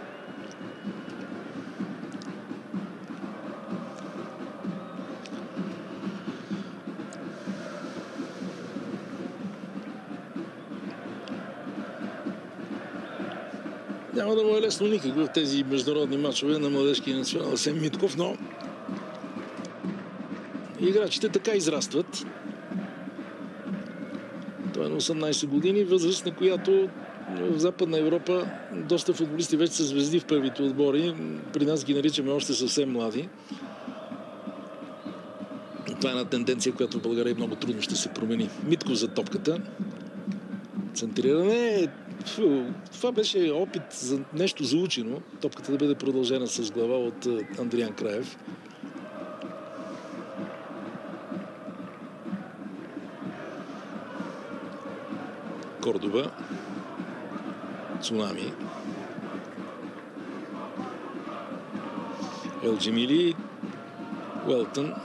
Няма да му е лесно никак в тези международни матчове на младежкия национал Асен Митков, но играчите така израстват. Той е на осемнайсет години, възраст, на която в Западна Европа доста футболисти вече са звезди в първите отбори. При нас ги наричаме още съвсем млади. Това е една тенденция, която в България много трудно ще се промени. Митков за топката. Центриране. Фу, това беше опит за нещо заучено. Топката да бъде продължена с глава от Андриан Краев. Кордоба. Цунами. Ел Джемили. Уелтън.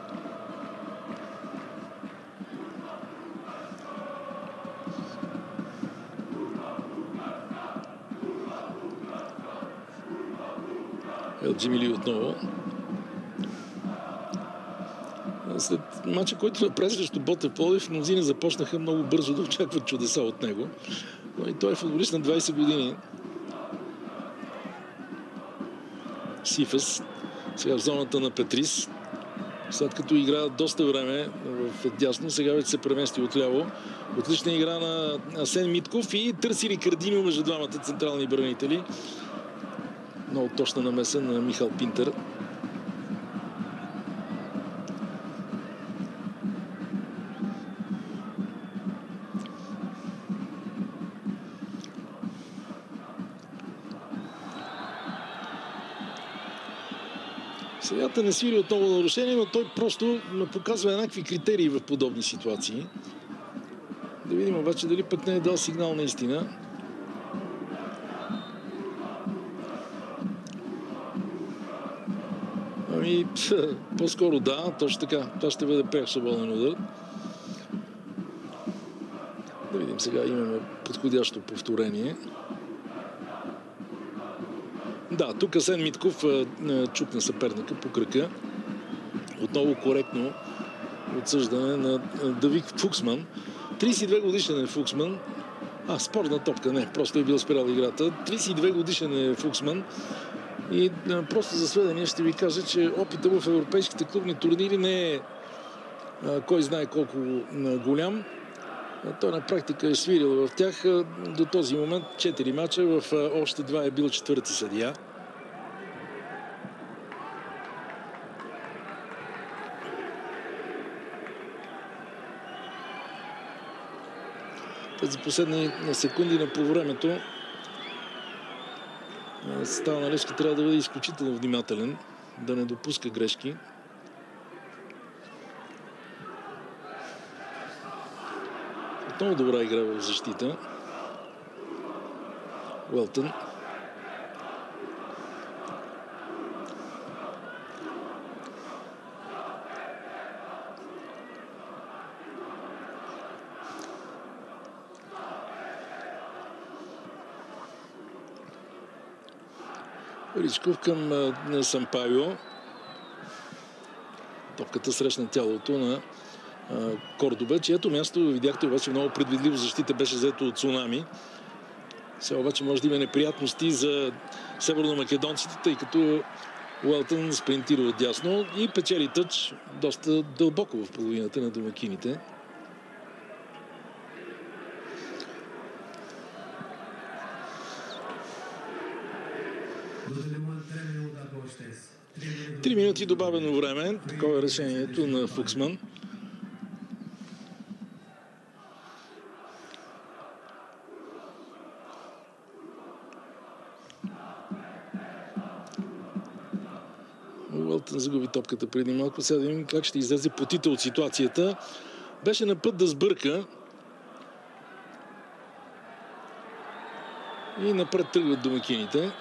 Ел Джемили отново. След мача, който направи срещу Ботев Пловдив, мнозина започнаха много бързо да очакват чудеса от него. Но и той е футболист на двайсет години. Сифас. Сега в зоната на Петрис. След като игра доста време в дясно, сега вече се премести отляво. Отлична игра на Асен Митков и търси Рикардиньо между двамата централни бранители. Много точна намеса на Михал Пинтер. Съдията не свири отново нарушение, но той просто показва еднакви критерии в подобни ситуации. Да видим обаче дали пък не е дал сигнал наистина. Ами, по-скоро да, точно така. Това ще бъде пряк свободен удар. Да видим сега, имаме подходящо повторение. Да, тук Асен Митков чукна съперника по кръка. Отново коректно отсъждане на Давид Фуксман. трийсет и две годишен е Фуксман. А, спорна топка, не, просто е бил спирал играта. трийсет и две годишен е Фуксман. И просто за сведение ще ви кажа, че опита в европейските клубни турнири не е а, кой знае колко а, голям. А, той на практика е свирил в тях а, до този момент четири мача. В а, още два е бил четвърти съдия. Тези последни секунди на полувремето състава на Левски трябва да бъде изключително внимателен, да не допуска грешки. Отново добра игра в защита. Уелтън. Ричков към на Сампайо. Топката срещна тялото на а, Кордоба, чието място, видяхте обаче, много предвидливо защита беше взето от Цунами. Сега обаче може да има неприятности за северномакедонците, тъй като Уелтън спринтира отдясно и печели тъч доста дълбоко в половината на домакините. Три минути добавено време. Такова е решението на Фуксман. Уелтън загуби топката преди малко. Сега да видим как ще излезе потита от ситуацията. Беше на път да сбърка. И напред тръгват домакините.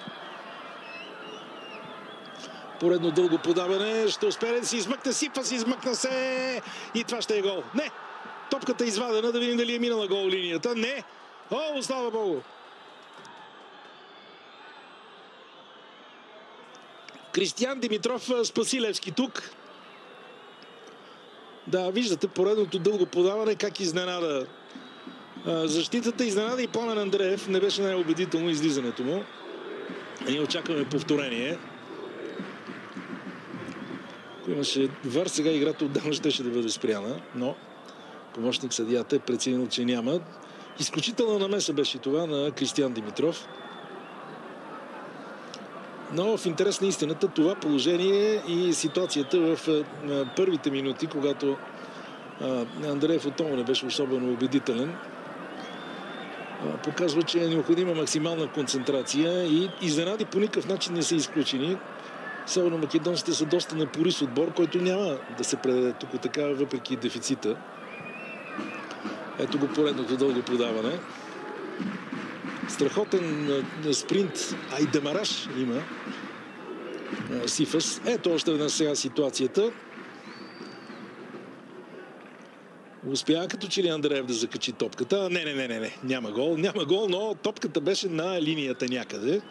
Поредно дълго подаване. Ще успее да си измъкне. Сипва си, измъкна се. И това ще е гол. Не! Топката е извадена. Да видим дали е минала гол линията. Не! О, слава Богу! Кристиян Димитров спаси Левски тук. Да, виждате поредното дълго подаване. Как изненада защитата. Изненада и Пламен Андреев. Не беше най-убедително излизането му. Ние очакваме повторение. Ако имаше вар, сега играта отдавна щеше да бъде спряна, но помощник съдията е преценил, че няма. Изключителна намеса беше това на Кристиян Димитров. Но в интерес на истината това положение и ситуацията в първите минути, когато Андреев отново не беше особено убедителен, показва, че е необходима максимална концентрация и изненади по никакъв начин не са изключени. Северномакедонците са доста напорис отбор, който няма да се предаде тук така, въпреки дефицита. Ето го поредното дълго подаване. Страхотен спринт, а и демараж има Сифас. Ето още една сега ситуацията. Успя като че ли Андреев да закачи топката. Не, не, не, не, не. Няма гол. Няма гол, но топката беше на линията някъде.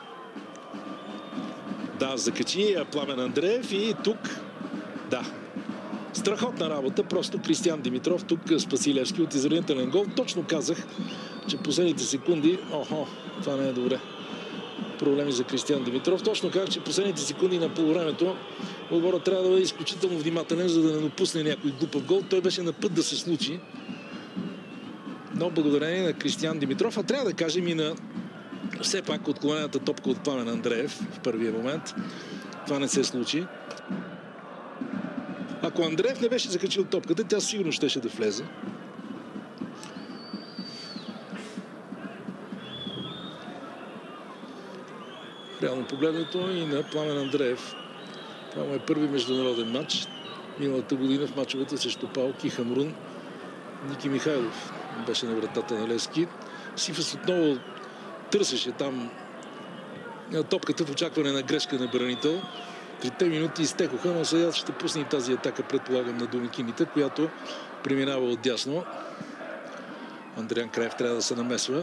Да, закачи Пламен Андреев и тук, да, страхотна работа. Просто Кристиян Димитров тук спаси Левски от изравнителен гол. Точно казах, че последните секунди, охо, това не е добре. Проблеми за Кристиян Димитров. Точно казах, че последните секунди на полувремето отборът трябва да бъде изключително внимателен, за да не допусне някой глупав гол. Той беше на път да се случи. Но благодарение на Кристиян Димитров, а трябва да кажем и на все пак отклонената топка от Пламен Андреев в първия момент. Това не се случи. Ако Андреев не беше закачил топката, тя сигурно щеше да влезе. Реално погледнато и на Пламен Андреев. Това му е първи международен матч. Миналата година в мачовете срещу Паук и Хамрун Ники Михайлов беше на вратата на Левски. Сифас отново търсеше там топката в очакване на грешка на бранител. Трите минути изтекоха, но сега ще пусне тази атака, предполагам, на домакините, която преминава отдясно. Андриан Краев трябва да се намесва.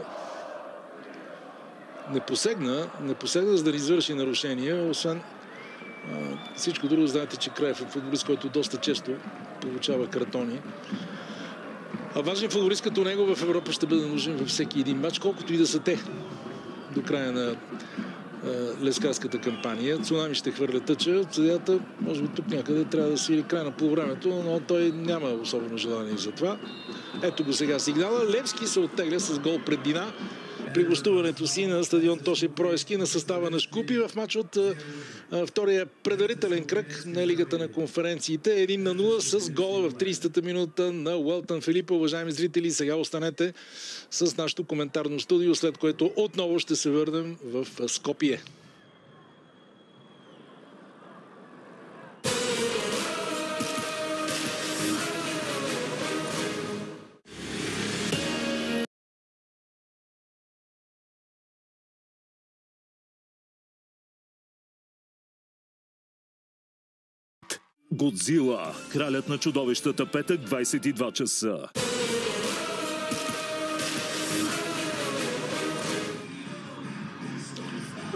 Не посегна, не посегна за да извърши нарушения, освен а, всичко друго. Знаете, че Краев е футболист, който доста често получава картони. А важен футболист като него в Европа ще бъде нужен във всеки един матч, колкото и да са те до края на лескарската кампания. Цунами ще хвърля тъча. Съдията, може би тук някъде трябва да свири край на полувремето, но той няма особено желание за това. Ето го сега сигнала. Левски се оттегля с гол предбина при гостуването си на стадион Тоше Проески на състава на Шкупи в матч от а, втория предварителен кръг на Лигата на конференциите. едно на нула с гола в тридесетата минута на Уелтън Филипа. Уважаеми зрители, сега останете с нашото коментарно студио, след което отново ще се върнем в Скопие. Годзила, кралят на чудовищата, петък, двадесет и два часа.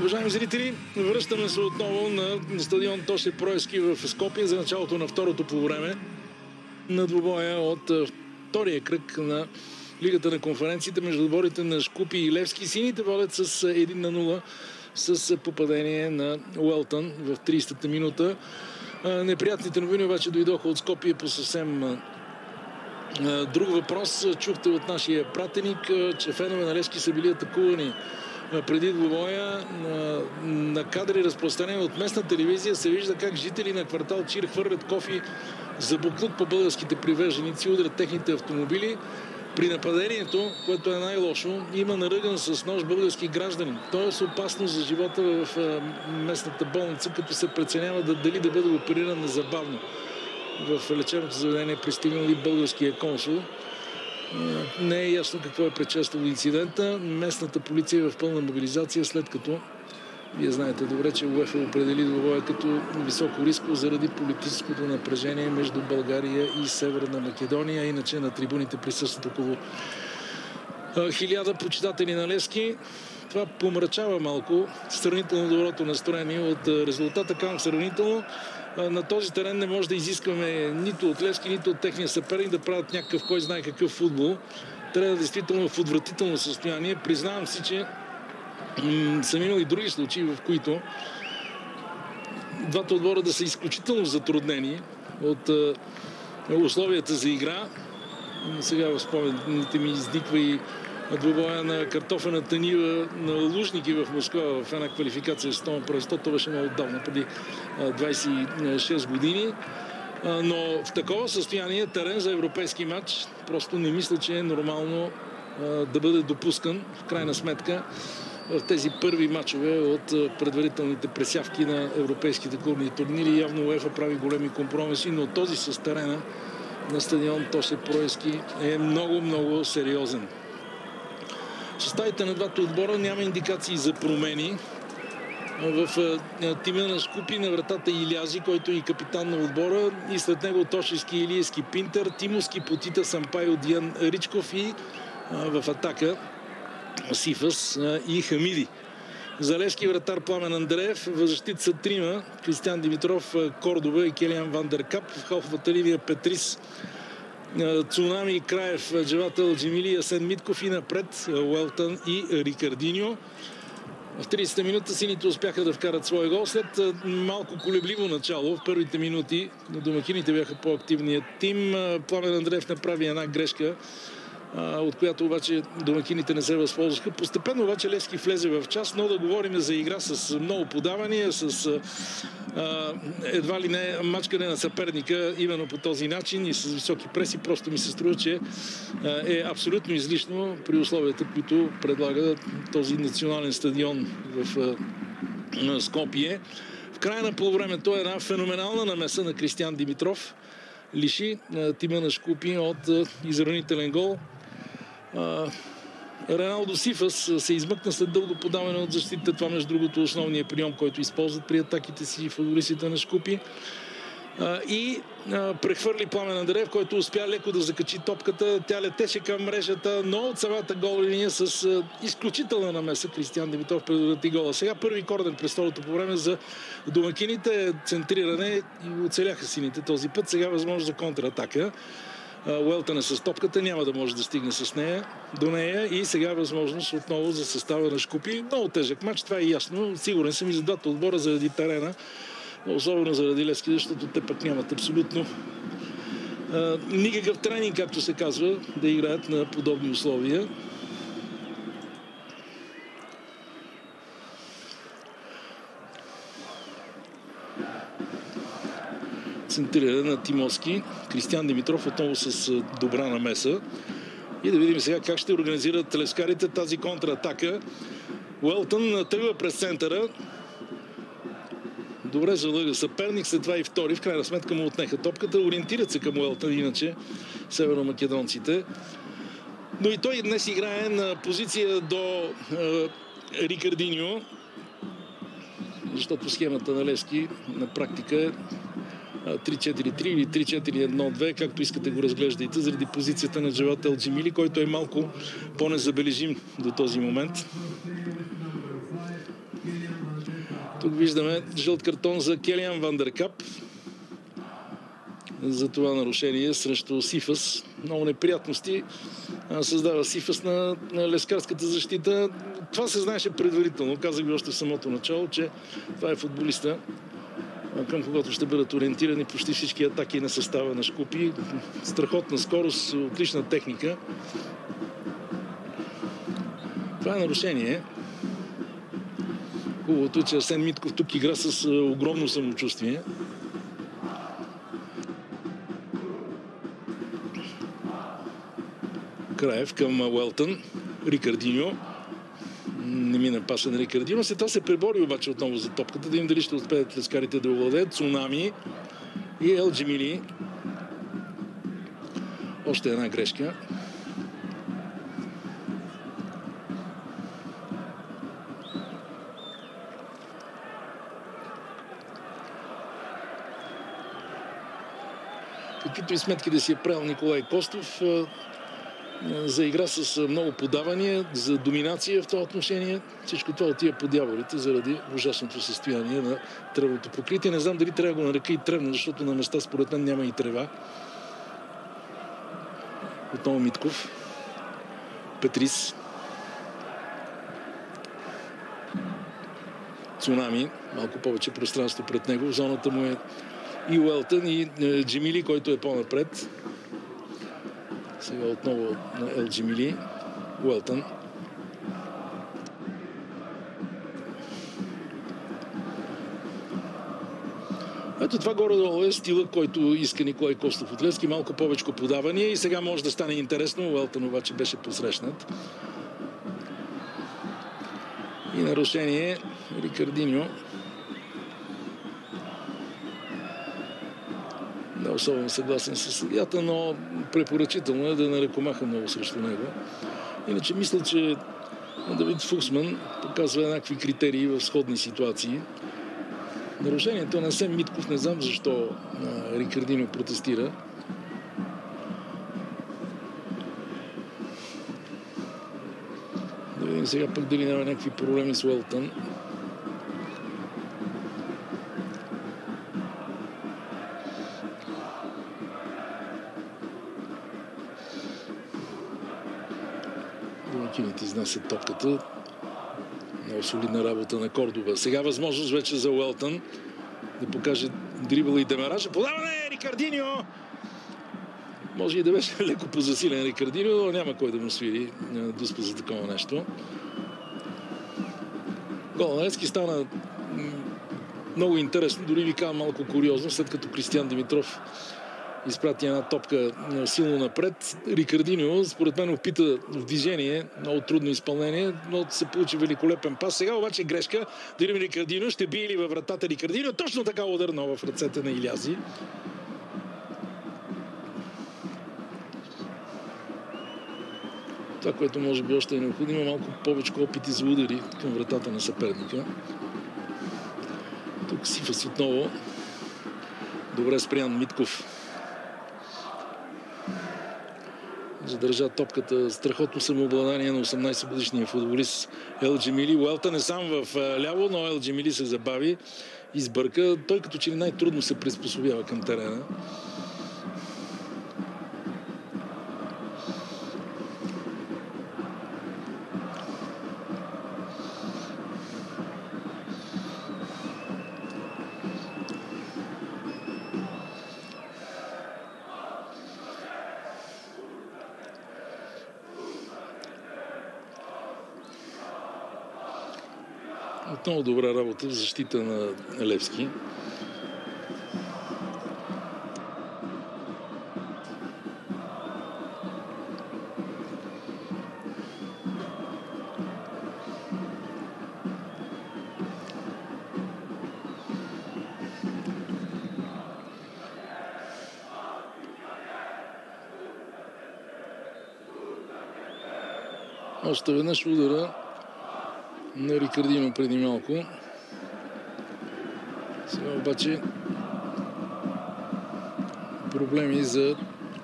Уважаеми зрители, връщаме се отново на стадион Тоше Проевски в Скопие за началото на второто полувреме на двубоя от втория кръг на Лигата на конференциите между отборите на Шкупи и Левски. Сините водят с едно на нула с попадение на Уелтън в тридесетата минута. Неприятните новини обаче дойдоха от Скопие по съвсем друг въпрос. Чухте от нашия пратеник, че фенове на Левски са били атакувани преди двубоя. На кадри, разпространени от местна телевизия, се вижда как жители на квартал Чир хвърлят кофи за буклук по българските привърженици, удрят техните автомобили. При нападението, което е най-лошо, има наръган с нож български гражданин. Тоест опасно за живота в местната болница, като се преценява да, дали да бъде опериран незабавно. В лечебното заведение пристигнал и българския консул. Не е ясно какво е предшествало инцидента. Местната полиция е в пълна мобилизация, след като вие знаете добре, че УЕФА определи двубоя като високо рисково заради политическото напрежение между България и Северна Македония. Иначе на трибуните присъстват около хиляда почитатели на Левски. Това помрачава малко сравнително доброто настроение от резултата. Казвам сравнително. На този терен не може да изискваме нито от Левски, нито от техния съперник да правят някакъв кой знае какъв футбол. Трябва действително в отвратително състояние. Признавам си, че съм имал и други случаи, в които двата отбора да са изключително затруднени от условията за игра. Сега в спомените ми изниква и двубоя на картофената нива на Лужники в Москва в една квалификация с Тома Престо. Това беше много отдавна, преди двадесет и шест години. Но в такова състояние терен за европейски матч просто не мисля, че е нормално да бъде допускан в крайна сметка в тези първи матчове от предварителните пресявки на европейските клубни турнири. Явно УЕФА прави големи компромиси, но този с терена на стадион Тоше Проевски е много, много сериозен. В съставите на двата отбора няма индикации за промени. В тима на Шкупи на вратата Илязи, който е и капитан на отбора, и след него Тошевски, Илийски, Пинтер, Тимовски, Потита, Сампайо, Диан Ричков и в атака Сифас и Хамиди. За Левски вратар Пламен Андреев, в защита са трима: Кристиан Димитров, Кордова и Келиан Вандеркап. В халфовата линия Петрис, Цунами, Краев, Джавател, Джемили, Асен Митков и напред Уелтън и Рикардиньо. В тридесета минута сините успяха да вкарат своя гол след малко колебливо начало. В първите минути домакините бяха по-активният тим. Пламен Андреев направи една грешка, от която обаче домакините не се възползваха. Постепенно обаче Левски влезе в час, но да говорим за игра с много подавания, с а, едва ли не мачкане на съперника именно по този начин и с високи преси, просто ми се струва, че а, е абсолютно излишно при условията, които предлага този национален стадион в а, Скопие. В края на полувремето е една феноменална намеса на Кристиан Димитров. Лиши а, тима на Шкупи от а, изранителен гол. Реналдо Сифас се измъкна след дълго подаване от защита. Това, между другото, основният прием, който използват при атаките си футболистите на Шкупи. И прехвърли Пламен Андреев, който успя леко да закачи топката. Тя летеше към мрежата, но от самата гол линия с изключителна намеса Кристиан Димитров предотврати гола. Сега първи корнер през второто по време за домакините. Центриране и оцеляха сините този път. Сега възможност за контратака. Уелтън е с топката, няма да може да стигне с нея до нея и сега възможност отново за състава на Шкупи. Много тежък матч, това е ясно. Сигурен съм и за двата отбора заради терена, особено заради Левски, защото те пък нямат абсолютно а, никакъв тренинг, както се казва, да играят на подобни условия. Центриране на Тимовски. Кристиан Димитров отново с добра намеса. И да видим сега как ще организират левскарите тази контратака. Уелтън тръгва през центъра. Добре залъга съперник, след това и втори. В крайна сметка му отнеха топката. Ориентират се към Уелтън, иначе северномакедонците. Но и той днес играе на позиция до е, Рикардиньо. Защото схемата на Левски на практика е три четири три или три четири едно две, както искате го разглеждайте, заради позицията на Джавател Джемили, който е малко по-незабележим до този момент. Тук виждаме жълт картон за Келиан Вандеркап за това нарушение срещу Сифас. Много неприятности създава Сифас на, на лескарската защита. Това се знаеше предварително. Казах ви още в самото начало, че това е футболиста, към когото ще бъдат ориентирани почти всички атаки на състава на Шкупи. Страхотна скорост, отлична техника. Това е нарушение. Хубавото е, че Асен Митков тук игра с огромно самочувствие. Краев към Уелтън. Рикардиньо. Не мина паса на Рикардиньо. След това се пребори обаче отново за топката. Да им дали ще успеят лескарите да овладеят. Цунами и Ел Джемили. Още една грешка. Каквито и сметки да си е правил Николай Костов, за игра с много подавания, за доминация в това отношение, всичко това отива по дяволите заради ужасното състояние на тревното покритие. Не знам дали трябва да го нарека и тревно, защото на места според мен няма и трева. Отново Митков. Петрис. Цунами. Малко повече пространство пред него. В зоната му е и Уелтън, и Джемили, който е по-напред. Сега отново на Ел Джемили. Уелтън. Ето това горе-долу е стила, който иска Николай Костов от Левски. Малко повече подавания и сега може да стане интересно. Уелтън обаче беше посрещнат. И нарушение Рикардиньо. Не особено съгласен с съдията, но препоръчително е да не ръкомаха много срещу него. Иначе мисля, че Давид Фуксман показва еднакви критерии в сходни ситуации. Нарушението на Асен Митков, не знам защо Рикардиньо протестира. Да видим сега пък дали няма някакви проблеми с Уелтън. Домакините изнасят топката. Много солидна работа на Кордоба. Сега възможност вече за Уелтън да покаже дрибъл и демаража. Подаване! Рикардиньо! Може и да беше леко позасилен Рикардиньо, но няма кой да му свири дуспа за такова нещо. Гол на Левски стана много интересно, дори ви казвам малко куриозно, след като Кристиян Димитров изпрати една топка силно напред. Рикардиньо, според мен, опита в движение, много трудно изпълнение, но се получи великолепен пас. Сега обаче грешка. Дали Рикардиньо ще бие ли във вратата Рикардиньо? Точно така ударно в ръцете на Илязи. Това, което може би още е необходимо, малко повече опити за удари към вратата на съперника. Тук Сифас отново. Добре спрян Митков. Задържа топката. Страхотно самообладание на осемнайсет годишния футболист Ел Джемили. Уелтън е сам в ляво, но Ел Джемили се забави, избърка. Той като че ли най-трудно се приспособява към терена. Отново добра работа в защита на Левски. Още веднъж удара на Рикардиньо преди малко. Сега обаче проблеми за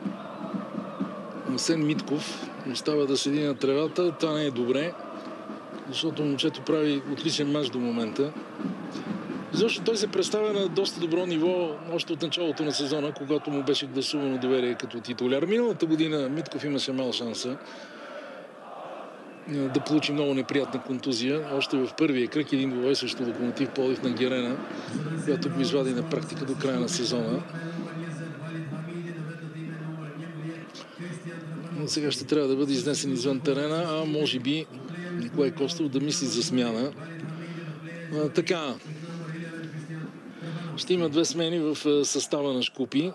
Асен Митков. Остава да седи на тревата. Това не е добре, защото момчето прави отличен мач до момента. Защото той се представя на доста добро ниво още от началото на сезона, когато му беше гласувано доверие като титуляр. Миналата година Митков имаше мал шанса да получи много неприятна контузия. Още в първия кръг един двубой срещу Локомотив Пловдив на Герена, която го извади на практика до края на сезона. Но сега ще трябва да бъде изнесен извън терена, а може би Николай Костов да мисли за смяна. А, така, ще има две смени в състава на Шкупи.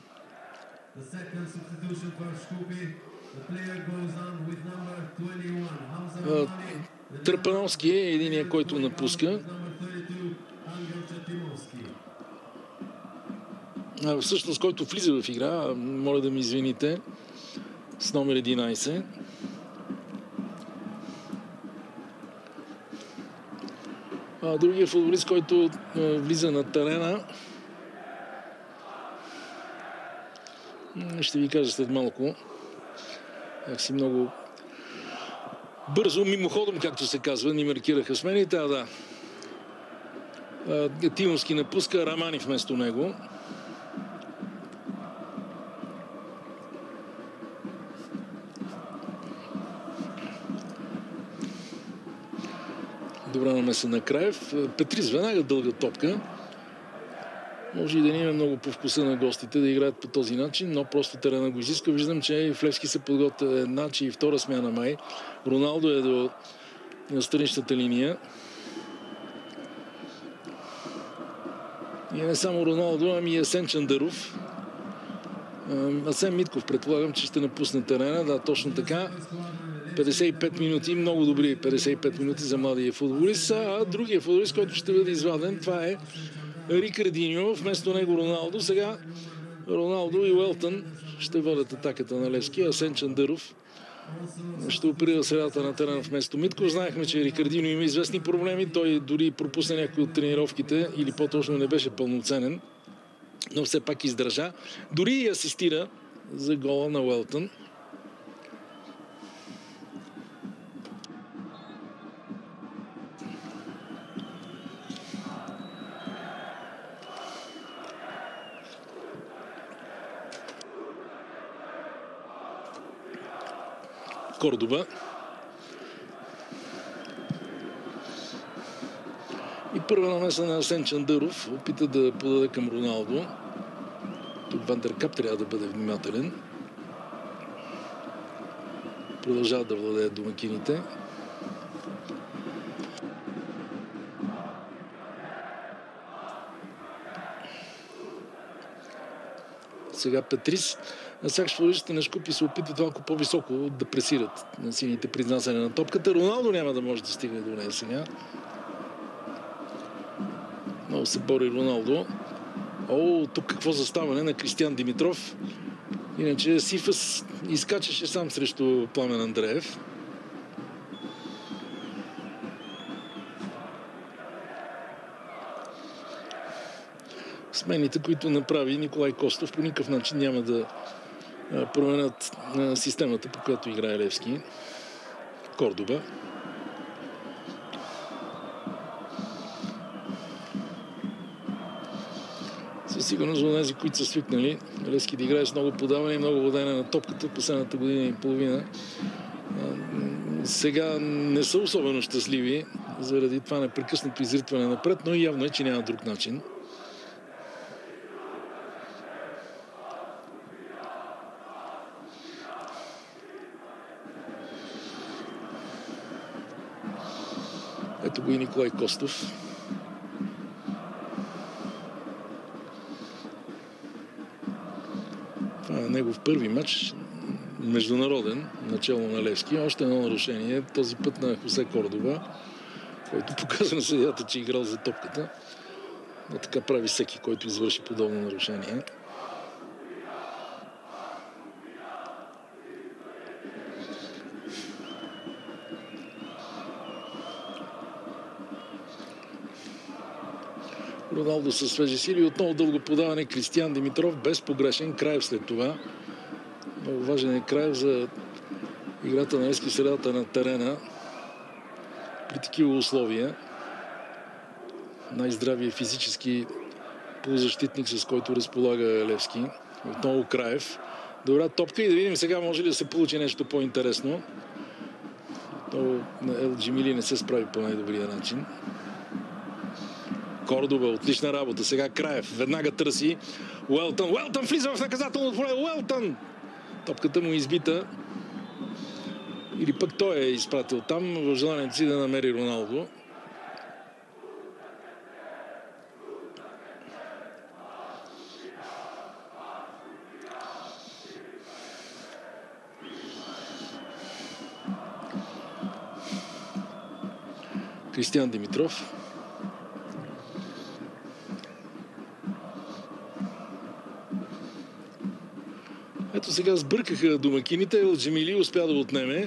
А, Търпановски е единия, който напуска. А, всъщност, който влиза в игра, моля да ми извините, с номер единайсет. А, другия футболист, който а, влиза на терена, ще ви кажа след малко. Як си много бързо, мимоходом, както се казва, ни маркираха смените. А, да. А, Тимовски напуска, Рамани вместо него. Добра намеса на Краев. Петрис веднага дълга топка. Може и да не има много по вкуса на гостите да играят по този начин, но просто терена го изиска. Виждам, че Флевски се подготвя една, че и втора смяна май. Роналдо е до страничната линия. И не само Роналдо, ами и Асен Чандаров. Асен Митков, предполагам, че ще напусне терена. Да, точно така. петдесет и пет минути, много добри петдесет и пет минути за младия футболист. А другия футболист, който ще бъде изваден, това е Рикардиньо, вместо него Роналдо. Сега Роналдо и Уелтън ще водят атаката на Левски. Асен Чандаров ще оперира средата на терена вместо Митков. Знаехме, че Рикардиньо има известни проблеми. Той дори пропусна някои от тренировките, или по-точно не беше пълноценен, но все пак издържа. Дори и асистира за гола на Уелтън. Кордоба. И първа намеса на Асен Чандаров. Опита да подаде към Роналдо. Тук Вандеркап трябва да бъде внимателен. Продължават да владеят домакините. Сега Петрис. На сега футболистите на Шкупи се опитват малко по-високо да пресират на сините при изнасяне на топката. Роналдо няма да може да стигне до нея сега. Много се бори Роналдо. О, тук какво заставане на Кристиян Димитров. Иначе Сифас изкачаше сам срещу Пламен Андреев. Смените, които направи Николай Костов, по никакъв начин няма да променят системата, по която играе Левски. Кордоба. Със сигурност за тези, които са свикнали Левски да играе с много подаване и много водене на топката последната година и половина, сега не са особено щастливи заради това непрекъснато изритване напред, но явно е, че няма друг начин. Ето го и Николай Костов. Това е негов първи матч, международен, начало на Левски. Още едно нарушение, този път на Хосе Кордоба, който показва на съдията, че е играл за топката. Но така прави всеки, който извърши подобно нарушение. Роналдо със свежи сили. Отново дълго подаване. Кристиян Димитров без погрешен. Краев след това. Много важен е Краев за играта на Левски в средата на терена при такива условия. най-здравия физически полузащитник, с който разполага Левски. Отново Краев. Добра топка и да видим сега може ли да се получи нещо по-интересно. Отново Ел Джемили не се справи по най-добрия начин. Кордоба, отлична работа. Сега Краев веднага търси Уелтън. Уелтън влиза в наказателното поле. Уелтън! Топката му избита. Или пък той е изпратил там в желанието си да намери Роналдо. Кристиан Димитров. Ето сега сбъркаха домакините. Ел Джемили успя да отнеме.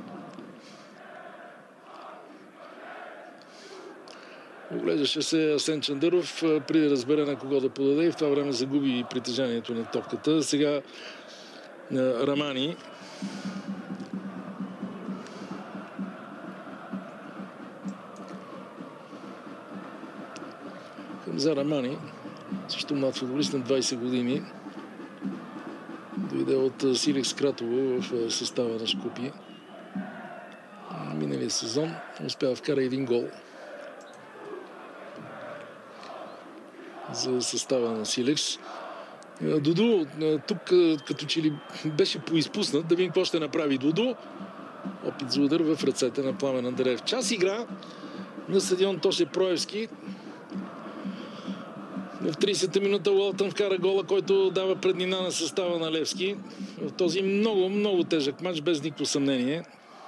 Оглеждаше се Асен Чандъров преди да разбере на кого да подаде и в това време загуби притежанието на топката. Сега Рамани. Хамза Рамани, също млад футболист на двайсет години. Дойде от Силекс Кратово в състава на Шкопие. Миналия сезон успя да вкара един гол за състава на Силекс. Дудо тук като че ли беше поизпуснат. Да видим какво ще направи Дудо. Опит за удар в ръцете на Пламен Андреев. Час игра на стадион Тоше Проевски. В трийсета минута Уелтън вкара гола, който дава преднина на състава на Левски. В този много, много тежък матч, без никакво съмнение.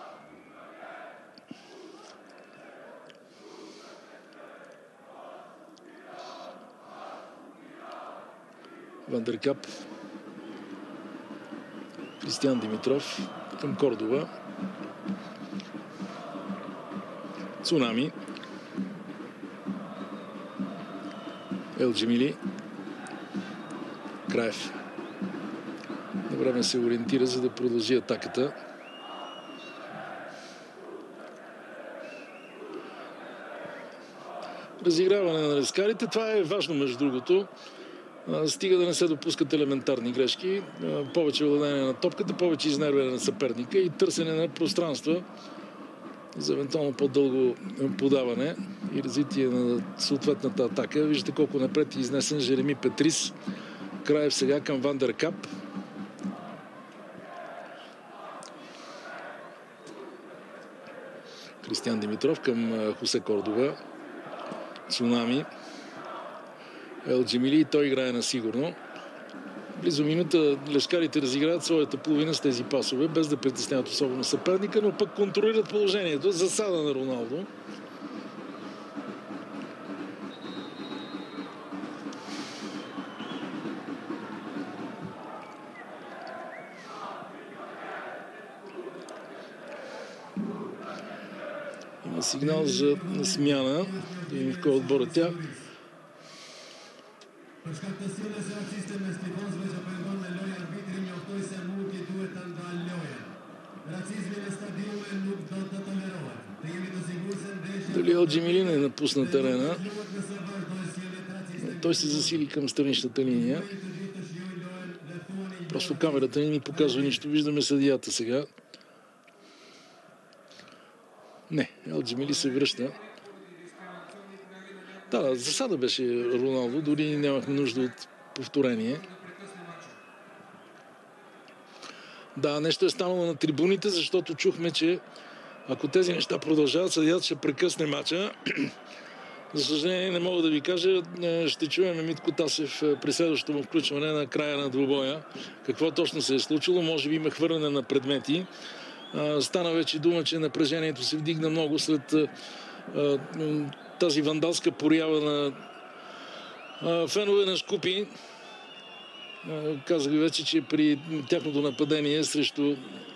Вандеркап. Кристиан Димитров към Кордова. Цунами. Ел Джемили. Краев. На време се ориентира, за да продължи атаката. Разиграване на лескарите. Това е важно, между другото. Стига да не се допускат елементарни грешки. Повече владение на топката, повече изнервяне на съперника и търсене на пространства за евентуално по-дълго подаване и развитие на съответната атака. Виждате колко напред е изнесен Жереми Петрис. Краев сега към Вандеркап. Кристиан Димитров към Хосе Кордова. Цунами. Ел Джемили, той играе на сигурно. Близо минута лешкарите разиграват своята половина с тези пасове, без да притесняват особено съперника, но пък контролират положението. Засада на Роналдо. Има сигнал за смяна. И в кой отбор е тя. Per scattazione sarà sistema Stefan Sveja perdon nell'oi arbitri mi ottoi samuti due tanda all'oia. Razzismi на стадиона е nuk do të tolerohet. Të jemi të sigurt se ndeshja Дали Ел Джемили не напусна терена. Той се засили към страничната линия. Просто камерата не ни показва нищо. Виждаме съдията сега. Не, Ел Джемили се връща. Да, засада беше Роналдо, дори нямахме нужда от повторение. Да, нещо е станало на трибуните, защото чухме, че ако тези неща продължават, съдият ще прекъсне мача. За съжаление, не мога да ви кажа. Ще чуем Митко Тасев при следващото му включване на края на двубоя. Какво точно се е случило? Може би има хвърляне на предмети. Стана вече дума, че напрежението се вдигна много след тази вандалска порява на а, фенове на Шкупи. А, казах ви вече, че при тяхното нападение срещу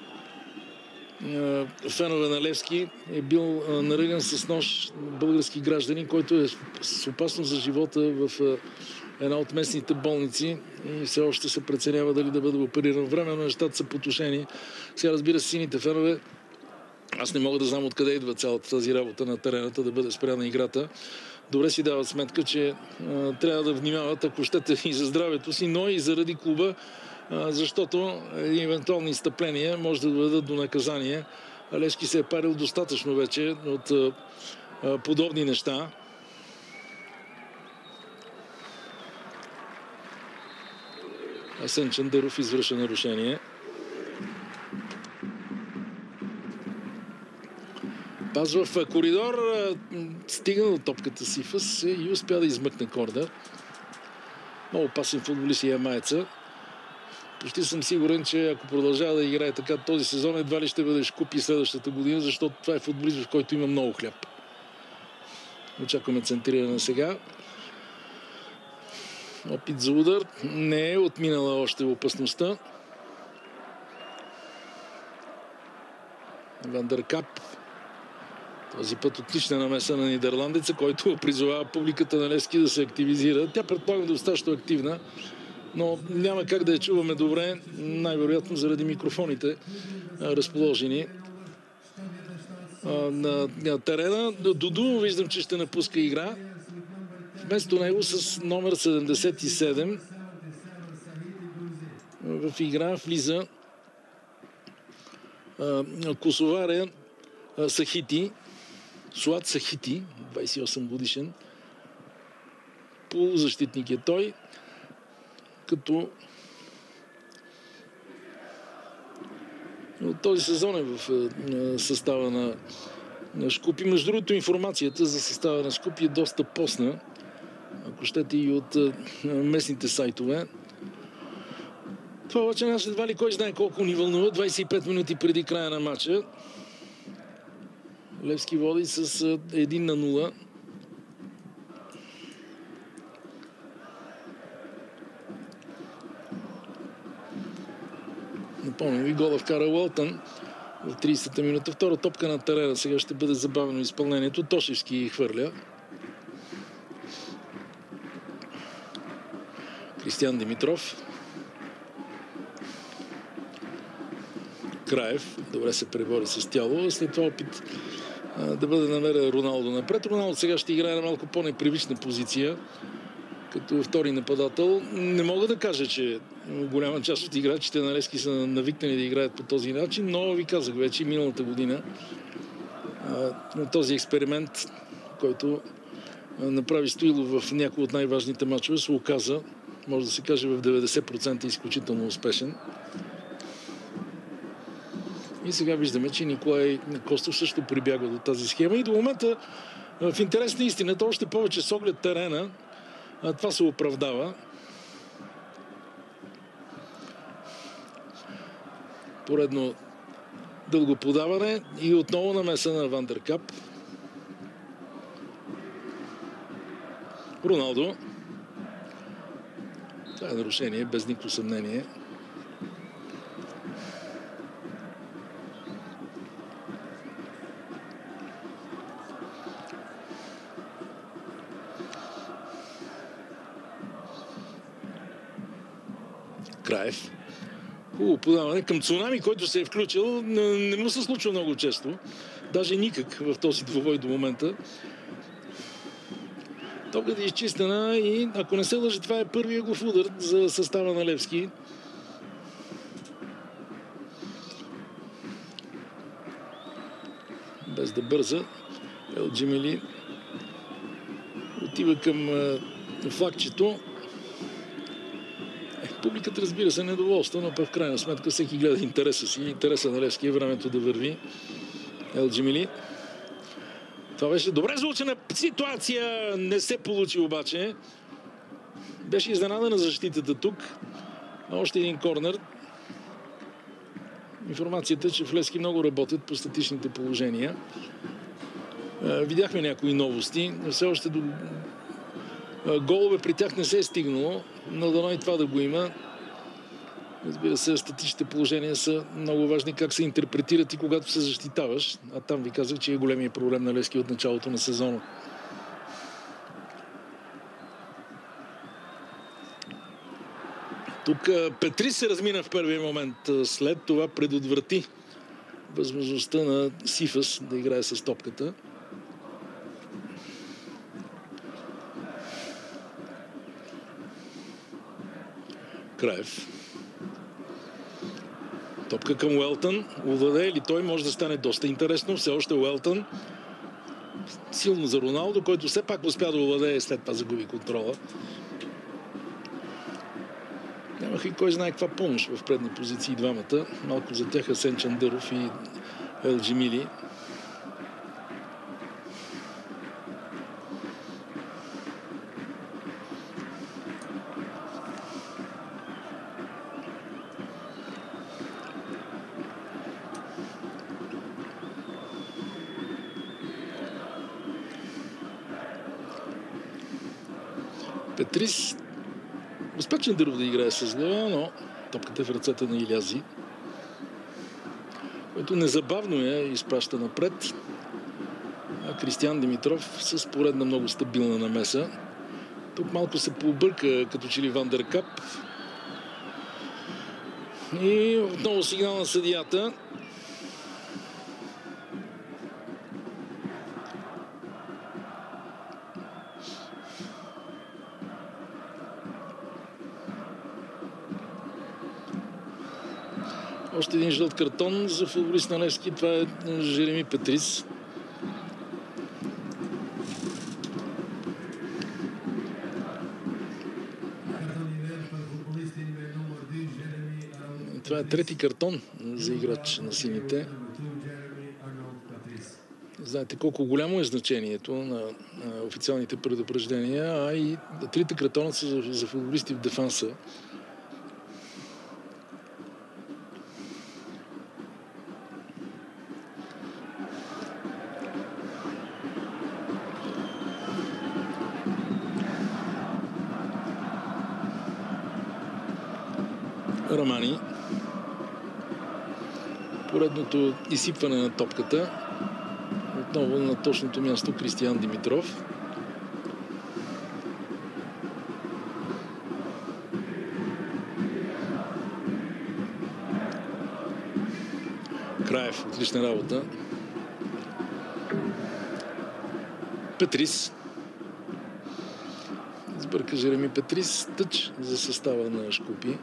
а, фенове на Левски е бил а, нареден с нож български гражданин, който е с опасност за живота в а, една от местните болници и все още се преценява дали да бъде опериран. Временно нещата са потушени. Сега, разбира се, сините фенове, аз не мога да знам откъде идва цялата тази работа на терената, да бъде спряна играта. добре си дават сметка, че а, трябва да внимават, ако щете, и за здравето си, но и заради клуба, а, защото евентуални изстъпления може да доведат до наказание. Левски се е парил достатъчно вече от а, а, подобни неща. Асен Чандъров извършва нарушение. Пас в коридор, стигна до топката Сифас и успя да измъкне корнер. Много опасен футболист и ямайца. Почти съм сигурен, че ако продължава да играе така този сезон, едва ли ще бъдеш купи следващата година, защото това е футболист, в който има много хляб. Очакваме центриране сега. Опит за удар. Не е отминала още опасността. Вандеркап. Този път отлична намеса на нидерландеца, който призовава публиката на Левски да се активизира. Тя предполага достатъчно активна, но няма как да я чуваме добре, най-вероятно заради микрофоните, разположени на, на терена. Дуду виждам, че ще напуска игра. Вместо него с номер седемдесет и седем в игра влиза косоваря Сахити, Суат Сахити, двадесет и осем годишен. Полузащитник е той, като този сезон е в състава на, на Шкупи. Между другото, информацията за състава на Шкупи е доста постна, ако щете и от местните сайтове. Това обаче нас едва ли кой знае колко ни вълнува. двадесет и пет минути преди края на матча. Левски води с едно на нула. Напомням ви, гола вкара Уелтън в тридесета минута. Втора топка на терена. Сега ще бъде забавено изпълнението. Тошевски хвърля. Кристиян Димитров. Краев. Добре се пребори с тяло. След това опит а, да бъде намерен Роналдо напред. Роналдо сега ще играе на малко по-непривична позиция, като втори нападател. Не мога да кажа, че голяма част от играчите на Левски са навикнали да играят по този начин, но ви казах вече миналата година а, този експеримент, който а, направи Стоилов в някои от най-важните мачове, се оказа, може да се каже, в деветдесет процента изключително успешен. И сега виждаме, че Николай Костов също прибягва до тази схема. И до момента, в интерес на истината, още повече с оглед терена, това се оправдава. Поредно дълго подаване и отново намеса на Вандеркап. Роналдо. Това е нарушение, без никакво съмнение. Краев. Хубаво подаване към Цунами, който се е включил. Не му се случва много често. Даже никак в този двубой до момента. Топката е изчистена и ако не се лъжи, това е първия го удар за състава на Левски. Без да бърза. Ел Джимили отива към флагчето. Публиката, разбира се, недоволства, но пък в крайна сметка всеки гледа интереса си. Интереса на Левски е времето да върви. Ел Джимили. Това беше добре звучена ситуация. Не се получи обаче. Беше изненадана защитата тук. Още един корнер. Информацията е, че в Левски много работят по статичните положения. Видяхме някои новости. Все още до голове при тях не се е стигнало, но дано и това да го има. Разбира се, статичните положения са много важни, как се интерпретират и когато се защитаваш. А там ви казах, че е големия проблем на Левски от началото на сезона. Тук Петри се размина в първия момент. След това предотврати възможността на Сифас да играе с топката. Краев. Топка към Уелтън. Овладее ли той, може да стане доста интересно. Все още Уелтън. Силно за Роналдо, който все пак успя да овладее, след това загуби контрола. Нямаха и кой знае каква помощ в предни позиции двамата. Малко за тях Асен Чандъров и Ел Джемили. Петрис успя Чандъров да играе с глава, но топката е в ръцете на Илязи, който незабавно я изпраща напред. А Кристиян Димитров с поредна много стабилна намеса. Тук малко се пообърка като че ли Вандеркап. И отново сигнал на съдията. Още един жълт картон за футболист на Левски. Това е Жереми Петрис. Това е трети картон за играч на сините. Знаете колко голямо е значението на официалните предупреждения, а и трите картона са за, за футболисти в дефанса. Рамани. Поредното изсипване на топката. Отново на точното място Кристиян Димитров. Краев. Отлична работа. Петрис. Сбърка Жереми Петрис. Тъч за състава на Шкупи.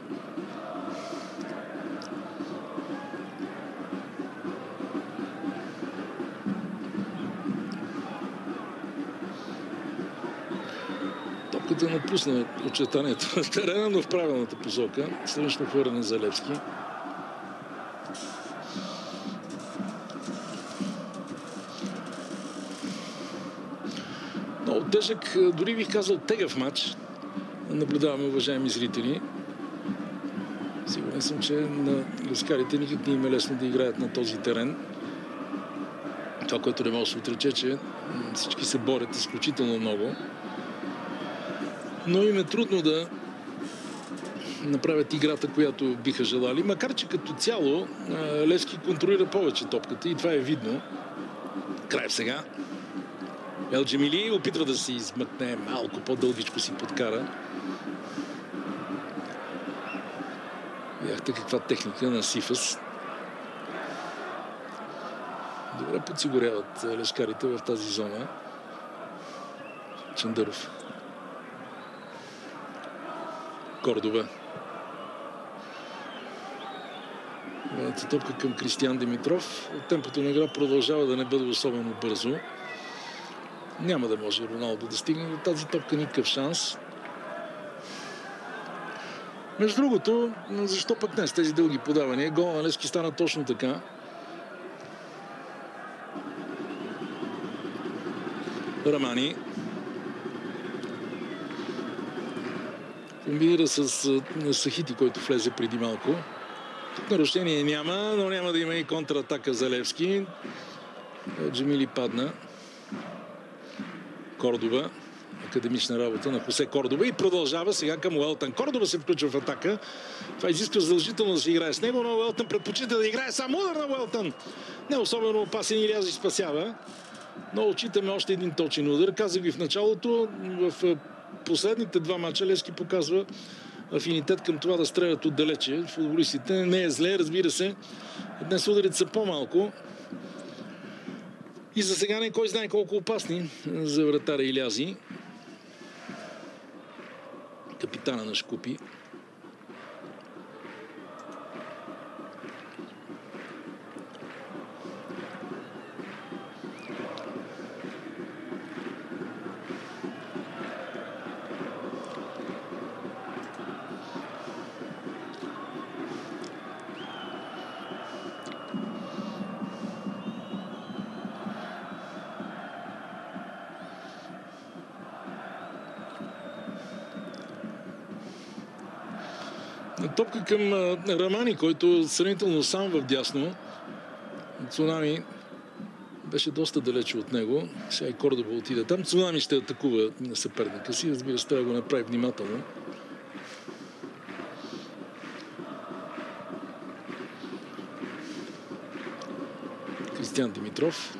Топката напусна очертанието на терена, но в правилната посока. Следващо хвърляне за Левски. Много тежък, дори бих казал тегъв матч. Наблюдаваме, уважаеми зрители. Сигурен съм, че на лескарите никак не им е лесно да играят на този терен. Това, което не може да се отрече, че всички се борят изключително много. Но им е трудно да направят играта, която биха желали. Макар че като цяло Левски контролира повече топката и това е видно. Краев сега. Ел Джемили опитва да се измъкне, малко по-дългичко си подкара. Видяхте каква техника на Сифас. Добре подсигуряват лешкарите в тази зона. Чандъров. Кордова. Вената топка към Кристиян Димитров. Темпото на игра продължава да не бъде особено бързо. Няма да може Роналдо да стигне до тази топка, никакъв шанс. Между другото, защо пък не с тези дълги подавания? Гол на Левски стана точно така. Рамани. Комбинира с Сахити, който влезе преди малко. Тук нарушение няма, но няма да има и контратака за Левски. Джемили падна. Кордова. Академична работа на Хосе Кордова и продължава сега към Уелтън. Кордова се включва в атака. Това изисква задължително да се играе с него, но Уелтън предпочита да играе само удар на Уелтън. Не особено опасен, Илязи спасява. Но отчитаме още един точен удар. Казах ви в началото, в последните два мача Левски показва афинитет към това да стрелят отдалече. Футболистите не е зле, разбира се. Днес ударите са по-малко. И за сега не кой знае колко опасни за вратаря Илязи. Капитана на Шкупи. Топка към Рамани, който сравнително сам в дясно. Цунами беше доста далече от него. Сега и Кордоба отиде там. Цунами ще атакува на съперника си. Разбира се, трябва да го направи внимателно. Кристиан Димитров.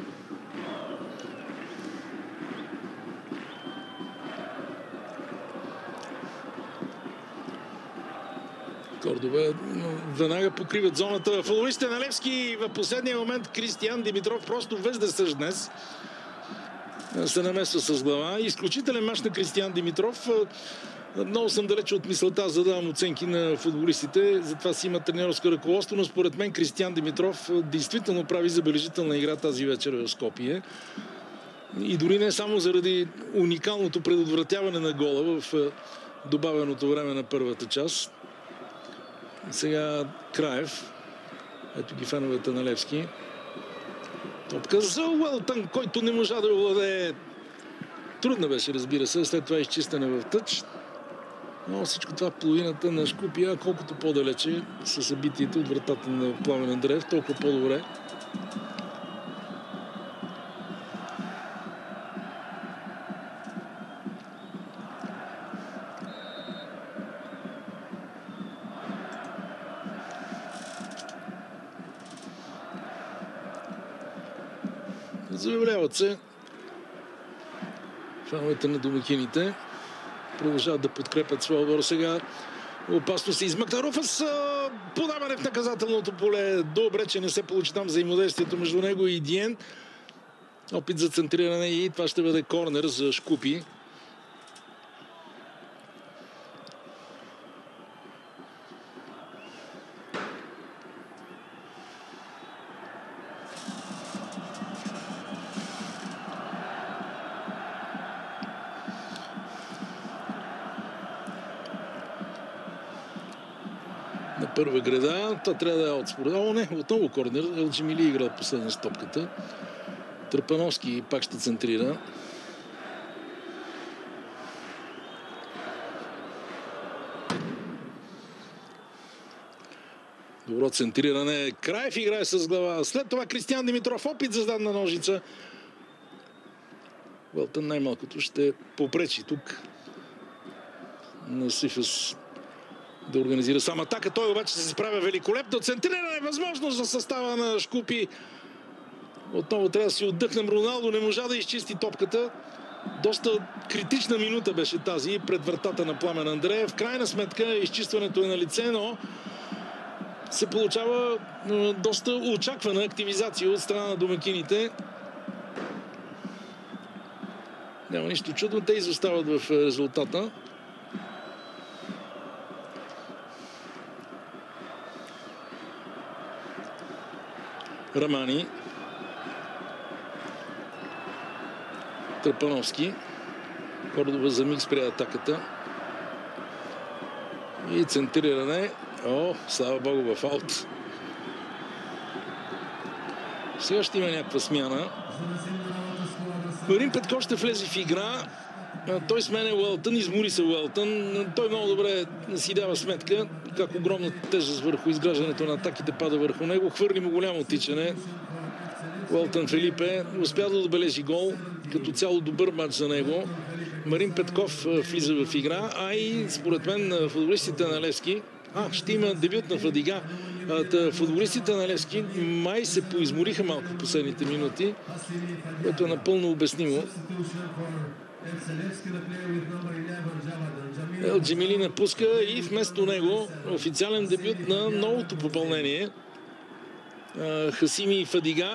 Кордоба веднага покриват зоната. Футболистите на Левски в последния момент. Кристиан Димитров просто без да съж днес се намесва с глава. Изключителен мач на Кристиан Димитров. Много съм далече от мисълта, за да давам оценки на футболистите. Затова си има тренерско ръководство, но според мен Кристиан Димитров действително прави забележителна игра тази вечер в Скопие. И дори не само заради уникалното предотвратяване на гола в добавеното време на първата част. Сега Краев. Ето ги феновете на Левски. Топка за Уелтън, който не можа да овладее. Трудно беше, разбира се. След това изчистане в тъч. Но всичко това половината на Шкупия, колкото по-далече са събитието от вратата на Пламен Андреев, толкова по-добре. Заявляват се феновете на домакините. Продължават да подкрепят своя отбор. Сега опасно се измъкна Руфас. Подаване в наказателното поле. Добре, че не се получи там взаимодействието между него и Диен. Опит за центриране и това ще бъде корнер за Шкупи. Първа града, това трябва да е от според. О, не, отново корнер. Елджимили играл последна с топката. Трапановски пак ще центрира. Добро центриране. Краев играе с глава. След това Кристиан Димитров. Опит за задна ножица. Уелтън най-малкото ще попречи тук на Сифас да организира сам атака. Той обаче се справя великолепно. Центриране, възможност за състава на Шкупи. Отново трябва да си отдъхнем. Роналдо не можа да изчисти топката. Доста критична минута беше тази пред вратата на Пламен Андреев. В крайна сметка изчистването е на лице, но се получава доста очаквана активизация от страна на домакините. Няма нищо чудно. Те изостават в резултата. Рамани. Трапановски. Кордоба за миг спря атаката. И центриране. О, слава Богу, в аут. Сега ще има някаква смяна. Марин Петков ще влезе в игра. Той сменя Уелтън, измори се Уелтън. Той много добре си дава сметка как огромна тежест върху изграждането на атаките пада върху него. Хвърли му голямо тичане. Уелтън Филипе успя да отбележи гол. Като цяло добър матч за него. Марин Петков влиза в игра, а и според мен футболистите на Левски. А, ще има дебют на Фадига. Футболистите на Левски май се поизмориха малко в последните минути, което е напълно обяснимо. Елджимили напуска и вместо него официален дебют на новото попълнение Хасими Фадига.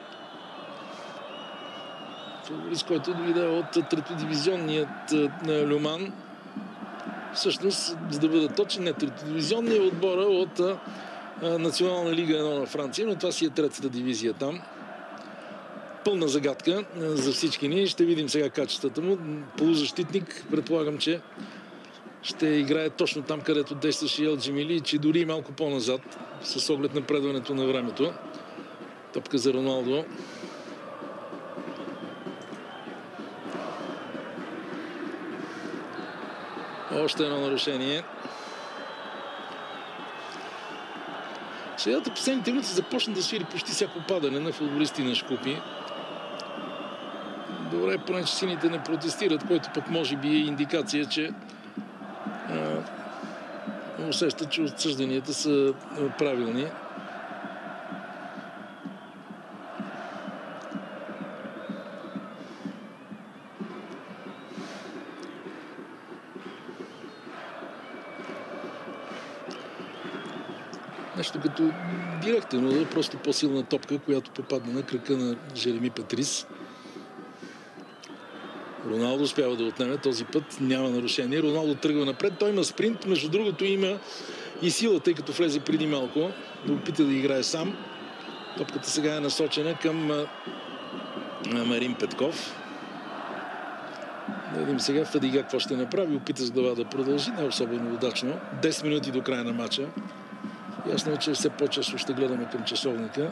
Футболист, който дойде от третодивизионният Люман. Всъщност, за да бъда точен, не третодивизионният отбора от Национална лига едно на Франция, но това си е третата дивизия там. Пълна загадка за всички ни. Ще видим сега качествата му. Полузащитник, предполагам, че ще играе точно там, където действаше Елджимили, че дори малко по-назад, с оглед напредването на времето. Топка за Роналдо. Още едно нарушение. Сега последните минути започна да свири почти всяко падане на футболисти на Шкупи. Добре, поне че сините не протестират, който пък може би е индикация, че а, усещат, че отсъжданията са правилни. Нещо като директен удар, просто по-силна топка, която попадна на кръка на Жереми Петрис. Роналдо успява да отнеме този път, няма нарушение. Роналдо тръгва напред, той има спринт, между другото има и сила, тъй като влезе преди малко, да опита да играе сам. Топката сега е насочена към Марин Петков. Да видим сега Фадига какво ще направи, опита с глава да продължи, не е особено удачно. десет минути до края на матча. Ясно е, че все по-често ще гледаме към часовника.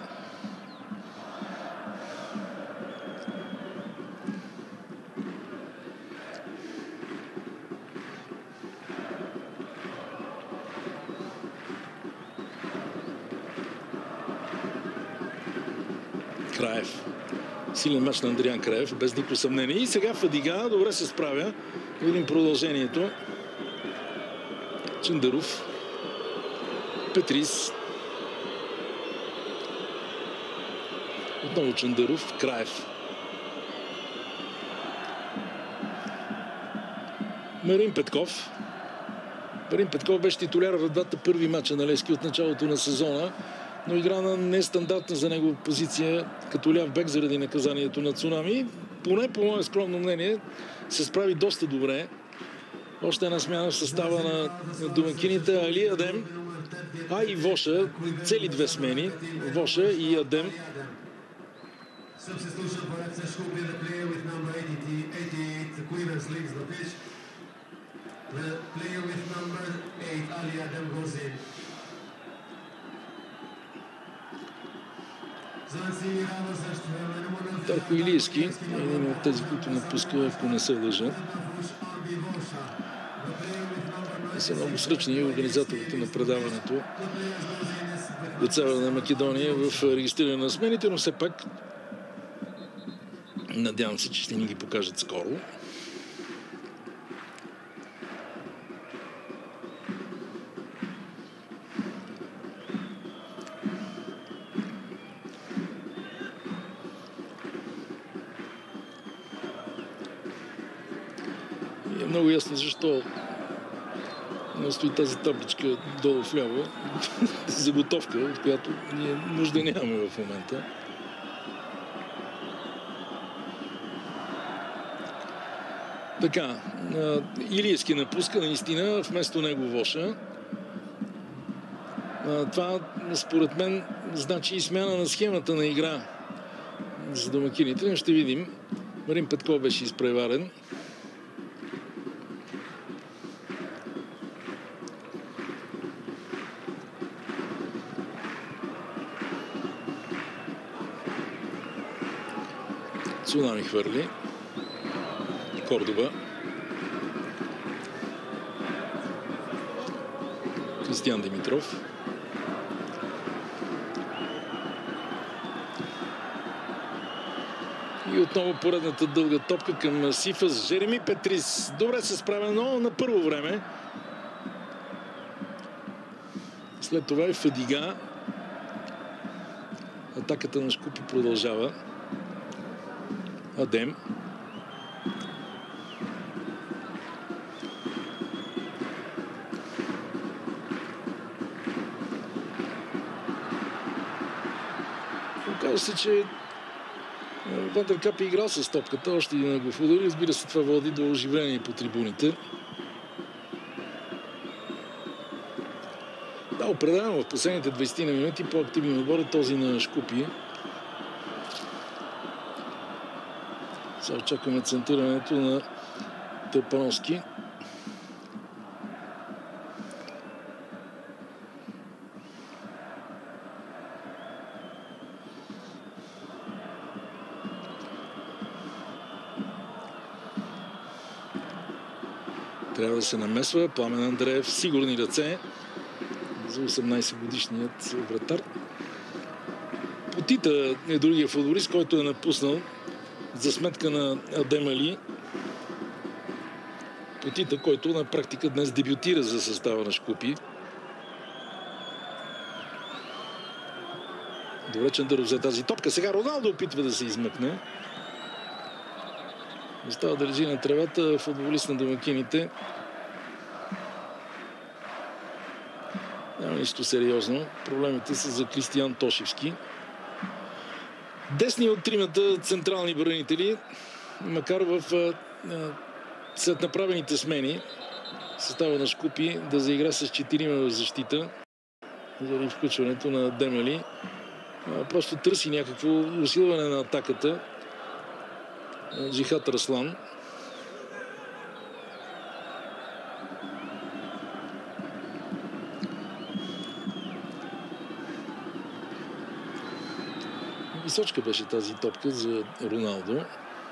Краев. Силен мач на Андриан Краев, без никакво съмнение. И сега Фадига добре се справя. Видим продължението. Чандаров. Петрис. Отново Чандаров. Краев. Марин Петков. Марин Петков беше титуляр в двата първи мача на Левски от началото на сезона, но игра на нестандартна за него позиция като ляв бек заради наказанието на Цунами. Поне по мое скромно мнение се справи доста добре. Още една смяна в състава на домакините. Али Адем, а и Воша. Цели две смени. Воша и Адем. Тарко Илийски е един от тези, които напуска, ако не се лъжа. Са много сръчни организаторите на предаването от Северна Македония в регистриране на смените, но все пак надявам се, че ще ни ги покажат скоро. И е много ясно защо стои тази табличка долу вляво. Заготовка, от която ние нужда нямаме в момента. Така, Илийски напуска наистина, вместо него Воша. Това, според мен, значи и смяна на схемата на игра за домакините. Ще видим. Марин Петков беше изпреварен. Цунами хвърли. Кордоба. Кристиян Димитров. И отново поредната дълга топка към Сифас. Жереми Петрис. Добре се справя, но на първо време. След това и Фадига. Атаката на Шкупи продължава. Адем. Оказва се, че Вандеркап е играл с топката, още един го удари. Разбира се, това води до оживление по трибуните. Да, определено в последните двайсет минути по-активен отбор е този на Шкупи. Сега очакваме центърането на Тълпановски. Трябва да се намесва. Пламен Андреев, сигурни ръце. за осемнайсет годишният вратар. Потита е другия футболист, който е напуснал за сметка на Адем Али. Потита, който на практика днес дебютира за състава на Шкупи. Добре, че да взе тази топка. Сега Роналдо опитва да се измъкне. Остава да лежи на тревата футболист на домакините. Няма нищо сериозно. Проблемите са за Кристиян Тошевски. Десни от тримата централни бранители, макар в след направените смени състава на Шкупи да заигра с четирима в защита заради включването на Демали. Просто търси някакво усилване на атаката Джихат Раслан. Височка беше тази топка за Роналдо.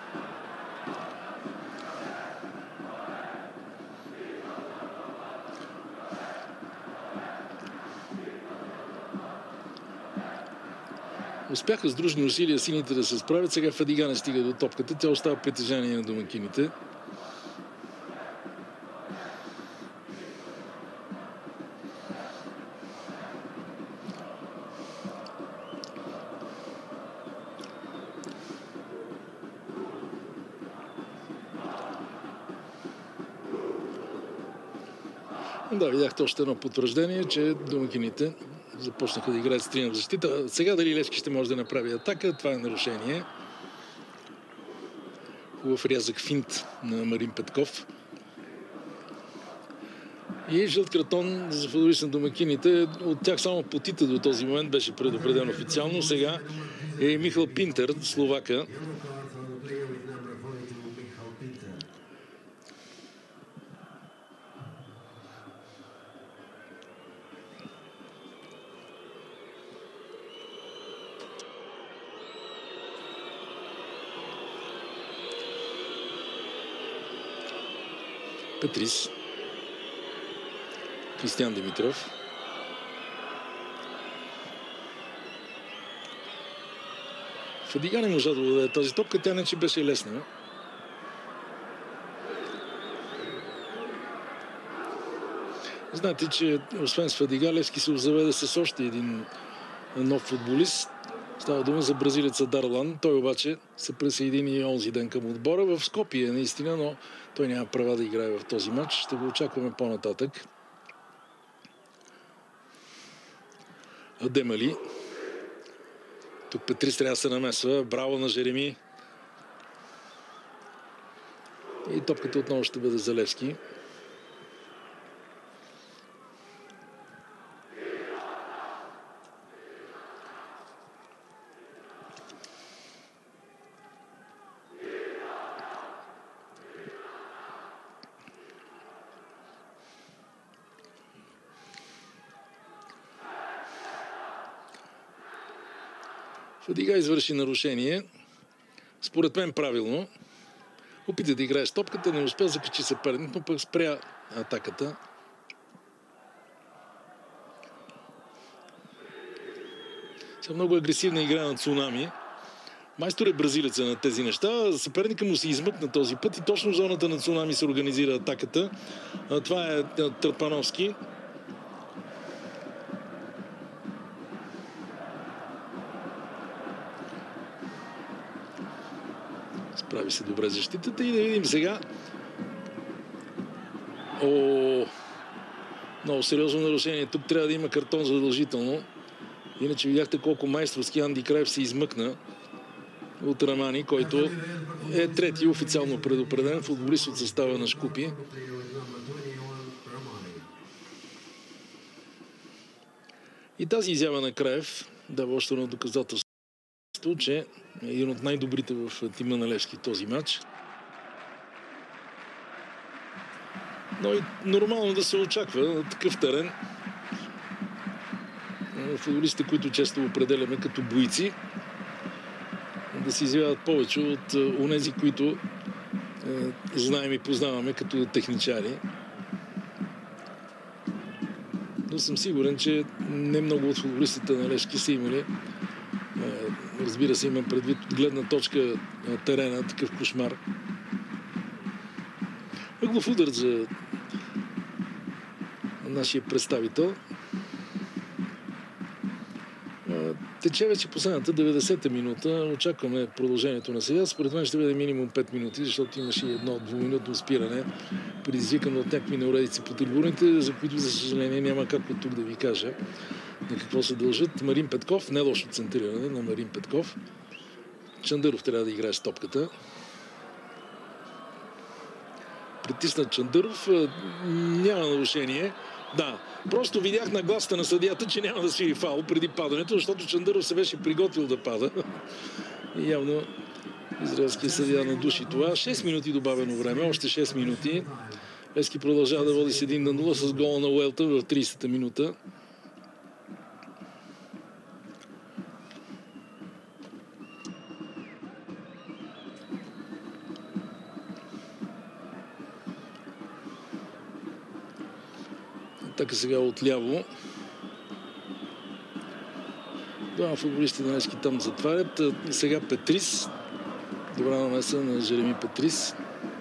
Успяха с дружни усилия сините да се справят. Сега Фадига не стига до топката. Тя остава притежание на домакините. Да, видяхте още едно потвърждение, че домакините започнаха да играят с трима в защита. Сега дали Левски ще може да направи атака, това е нарушение. Хубав рязък финт на Марин Петков. И жълт картон за футболист на домакините. От тях само Потита до този момент беше предупреден официално. Сега е Михал Пинтер, словака. Петрис. Кристиян Димитров. Фадига не можа да даде тази топка, тя не че беше лесна. Знаете, че освен с Фадига, Левски се обзаведе с още един нов футболист. Става дума за бразилеца Дарлан. Той обаче се присъедини онзи ден към отбора в Скопие, наистина, но той няма права да играе в този матч. Ще го очакваме по-нататък. Адем Али. Тук Петрис трябва да се намесва. Браво на Жереми. И топката отново ще бъде за Левски. Фадига извърши нарушение. Според мен правилно. Опита да играе с топката, не успя, закачи съперник, но пък спря атаката. Сега много агресивна игра на Цунами. Майстор е бразилеца на тези неща. Съперника му се измъкна този път и точно в зоната на Цунами се организира атаката. Това е Търпановски. Прави се добре защитата и да видим сега. О, много сериозно нарушение. Тук трябва да има картон задължително. Иначе видяхте колко майсторски Анди Краев се измъкна от Рамани, който е трети официално предупреден футболист от състава на Шкупи. И тази изява на Краев дава още едно доказателство, че е един от най-добрите в тима на Левски този матч. Но и нормално да се очаква на такъв терен. Футболистите, които често определяме като бойци, да се изявяват повече от онези, които е, знаем и познаваме като техничари. Но съм сигурен, че не много от футболистите на Левски са имали. Разбира се, имам предвид от гледна точка терена, такъв кошмар. Ъглов удар за нашия представител. Тече вече последната деветдесета минута. Очакваме продължението на сега. Според мен ще бъде минимум пет минути, защото имаше едно двуминутно спиране, предизвикано от някакви неуредици по трибуните, за които, за съжаление, няма как от тук да ви кажа на какво се дължат. Марин Петков, не лошо центриране на Марин Петков. Чандъров трябва да играе с топката. Притиснат Чандъров. Няма нарушение. Да, просто видях на гласата на съдията, че няма да свири фаул преди падането, защото Чандъров се беше приготвил да пада. И явно израелския съдия надуши това. шест минути добавено време, още шест минути. Левски продължава да води с един на нула с гола на Уелта в тридесета минута. Така сега отляво. Двама футболисти на Левски там затварят. Сега Петрис. Добра намеса на Жереми Петрис.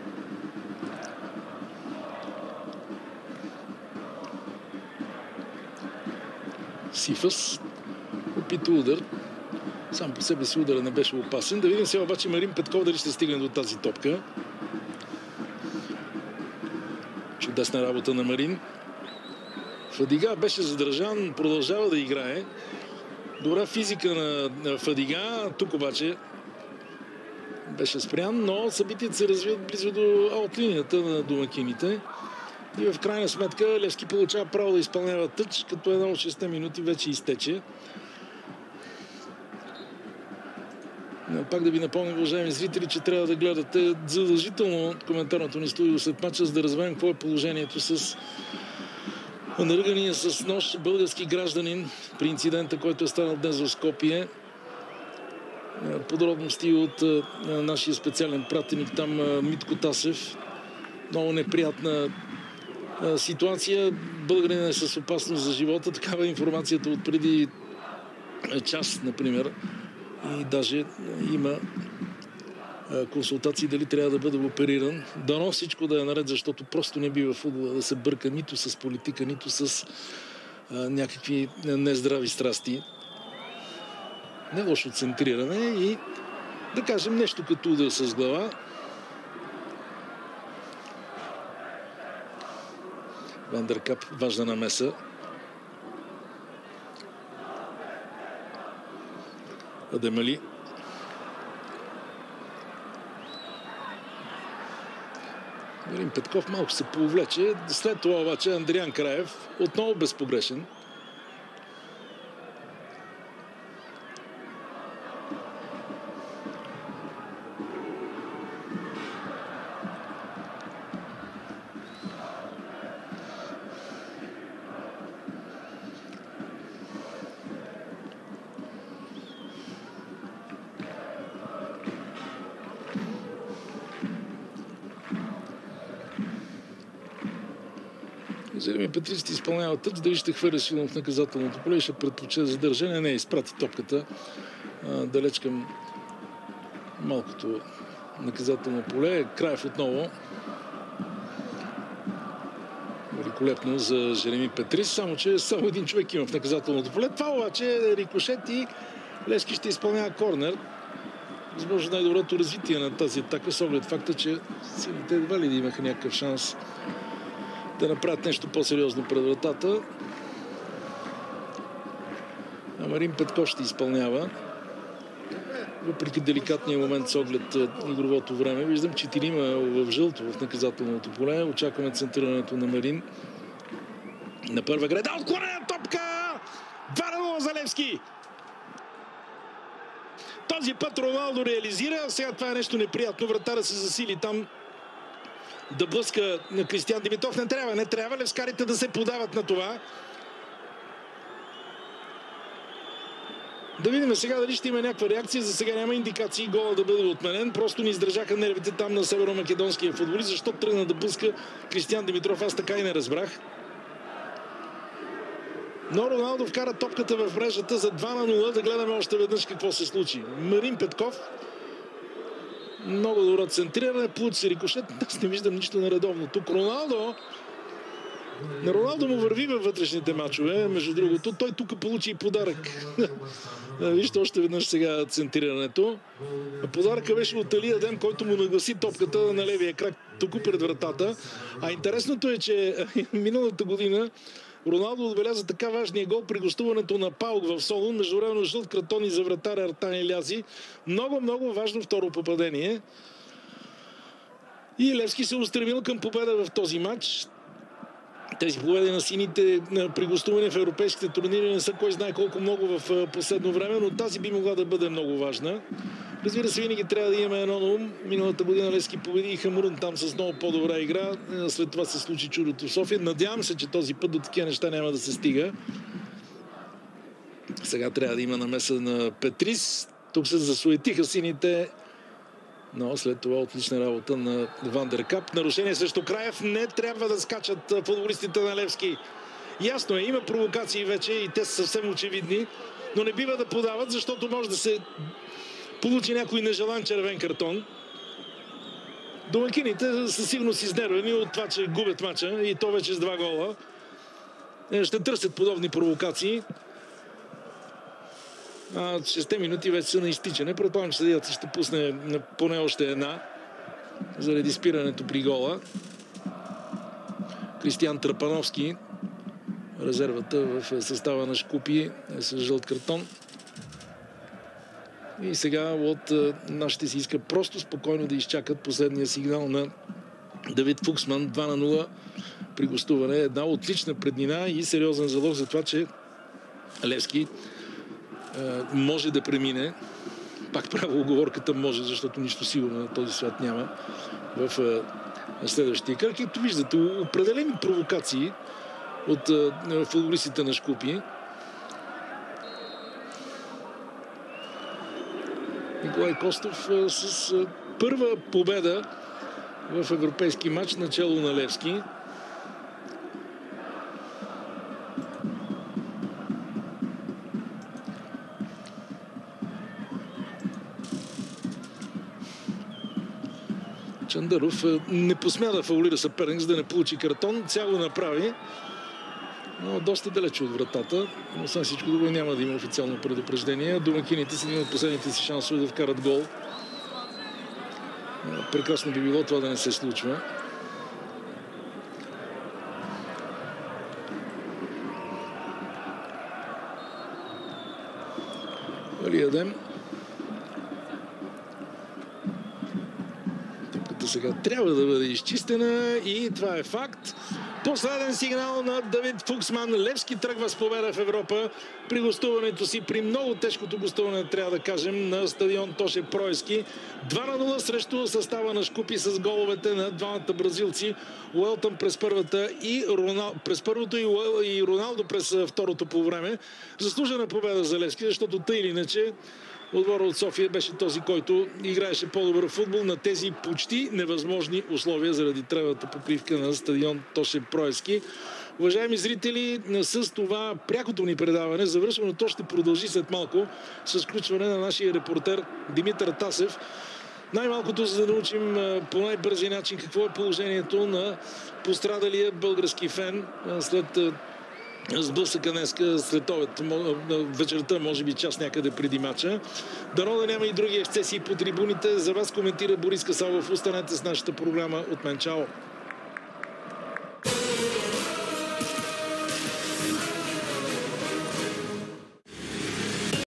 Сифас. Опита удар. Сам по себе си удара не беше опасен. Да видим сега обаче Марин Петков дали ще стигне до тази топка. Чудесна работа на Марин. Фадига беше задържан, продължава да играе. Добра физика на Фадига. Тук обаче беше спрян, но събитията се развиват близо до аутлинията на домакините. И в крайна сметка Левски получава право да изпълнява тъч, като една от шестте минути вече изтече. Пак да ви напомня, уважаеми зрители, че трябва да гледате задължително коментарното ни студио след мача, за да разберем какво е положението с наръгания с нож български гражданин при инцидента, който е станал днес в Скопие. Подробности от нашия специален пратеник там Митко Тасев. Много неприятна ситуация. Българин е с опасност за живота. Такава е информацията от преди час, например. И даже има консултации дали трябва да бъде опериран. Дано всичко да е наред, защото просто не бива футбола да се бърка нито с политика, нито с а, някакви нездрави страсти. Не лошо центриране и да кажем нещо като удар с глава. Вандеркап, важна намеса. Адемали. Марин Петков малко се повлече. След това обаче Андриан Краев отново безпогрешен. Жереми Петрис ще изпълнява тъч, дали ще хвърля силно в наказателното поле и ще предпочита задържане. Не, изпрати топката а, далеч към малкото наказателно поле. Краев отново. Великолепно за Жереми Петрис, само че само един човек има в наказателното поле. Това обаче е рикошет и Левски ще изпълнява корнер. Възможно най-доброто развитие на тази атака с оглед факта, че силите едва ли да имаха някакъв шанс да направят нещо по-сериозно пред вратата. А Марин Петков ще изпълнява. Въпреки деликатния момент с оглед игровото време. Виждам четирима в жълто в наказателното поле. Очакваме центрирането на Марин. На първа града. Отклонена топка! два на нула за Левски! Този път Роналдо реализира. Сега това е нещо неприятно. Вратаря се засили там да блъска на Кристиян Димитров. Не трябва, не трябва левскарите да се подават на това. Да видим сега дали ще има някаква реакция. За сега няма индикации гола да бъде отменен. Просто ни издържаха нервите там на северо-македонския футболист. Защо тръгна да блъска Кристиян Димитров? Аз така и не разбрах. Но Роналдо вкара топката в мрежата за два на нула. Да гледаме още веднъж какво се случи. Марин Петков. Много добро центриране. Получи се рикошет. Аз не виждам нищо нередовно. Тук Роналдо. На Роналдо му върви във вътрешните мачове. Между другото, той тук получи и подарък. Вижте още веднъж сега центрирането. Подаръка беше от Али Адем, който му нагласи топката на левия крак тук пред вратата. А интересното е, че миналата година Роналдо отбеляза така важния гол при гостуването на Паук в Солун. Междувременно жълт картон и за вратаря Артан Илязи. Много, много важно второ попадение. И Левски се устремил към победа в този матч. Тези победи на сините при гостуване в европейските турнири не са кой знае колко много в последно време, но тази би могла да бъде много важна. Разбира се, винаги трябва да имаме едно на ум. Миналата година Левски победи и Хамурун там с много по-добра игра. След това се случи чудото в София. Надявам се, че този път до такива неща няма да се стига. Сега трябва да има намеса на Петрис. Тук се засуетиха сините. Но след това отлична работа на Вандеркап. Нарушение срещу Краев. Не трябва да скачат футболистите на Левски. Ясно е, има провокации вече и те са съвсем очевидни. Но не бива да подават, защото може да се получи някой нежелан червен картон. Домакините са сигурно си изнервени от това, че губят мача и то вече с два гола. Ще търсят подобни провокации. А шесте минути вече са на изтичане. Предполагам, че съдията ще пусне поне още една заради спирането при гола. Кристиян Трапановски, резервата в състава на Шкупи, е с жълт картон. И сега от нашите си иска просто спокойно да изчакат последния сигнал на Давид Фуксман. два на нула при гостуване. Една отлична преднина и сериозен залог за това, че Левски може да премине. Пак правя оговорката може, защото нищо сигурно на този свят няма в следващия кръг. Ето виждате определени провокации от футболистите на Шкупи. Николай Костов с първа победа в европейски матч начало на Левски. Чандаров не посмя да фаулира съперник, за да не получи картон. Цяло го направи, но доста далече от вратата. Но съм всичко друго няма да има официално предупреждение. Домакините са имат последните си шансове да вкарат гол. Прекрасно би било това да не се случва. Али Адем. Сега трябва да бъде изчистена и това е факт. Последен сигнал на Давид Фуксман. Левски тръгва с победа в Европа при гостуването си, при много тежкото гостуване, трябва да кажем, на стадион Тоше Проески. два на нула срещу състава на Шкупи с головете на двамата бразилци. Уелтън през първата и Ронал... през първото и, Уел... и Роналдо през второто по време. Заслужена победа за Левски, защото тъй или иначе отбора от София беше този, който играеше по-добър футбол на тези почти невъзможни условия заради тревната покривка на стадион Тоше Проески. Уважаеми зрители, с това прякото ни предаване завършва, но то ще продължи след малко с включване на нашия репортер Димитър Тасев. Най-малкото, за да научим по най-бързи начин какво е положението на пострадалия български фен след сблъсъка днеска след обед, вечерта, може би час някъде преди мача. Дано да няма и други ексцесии по трибуните. За вас коментира Борис Касалов. Останете с нашата програма. От мен чао!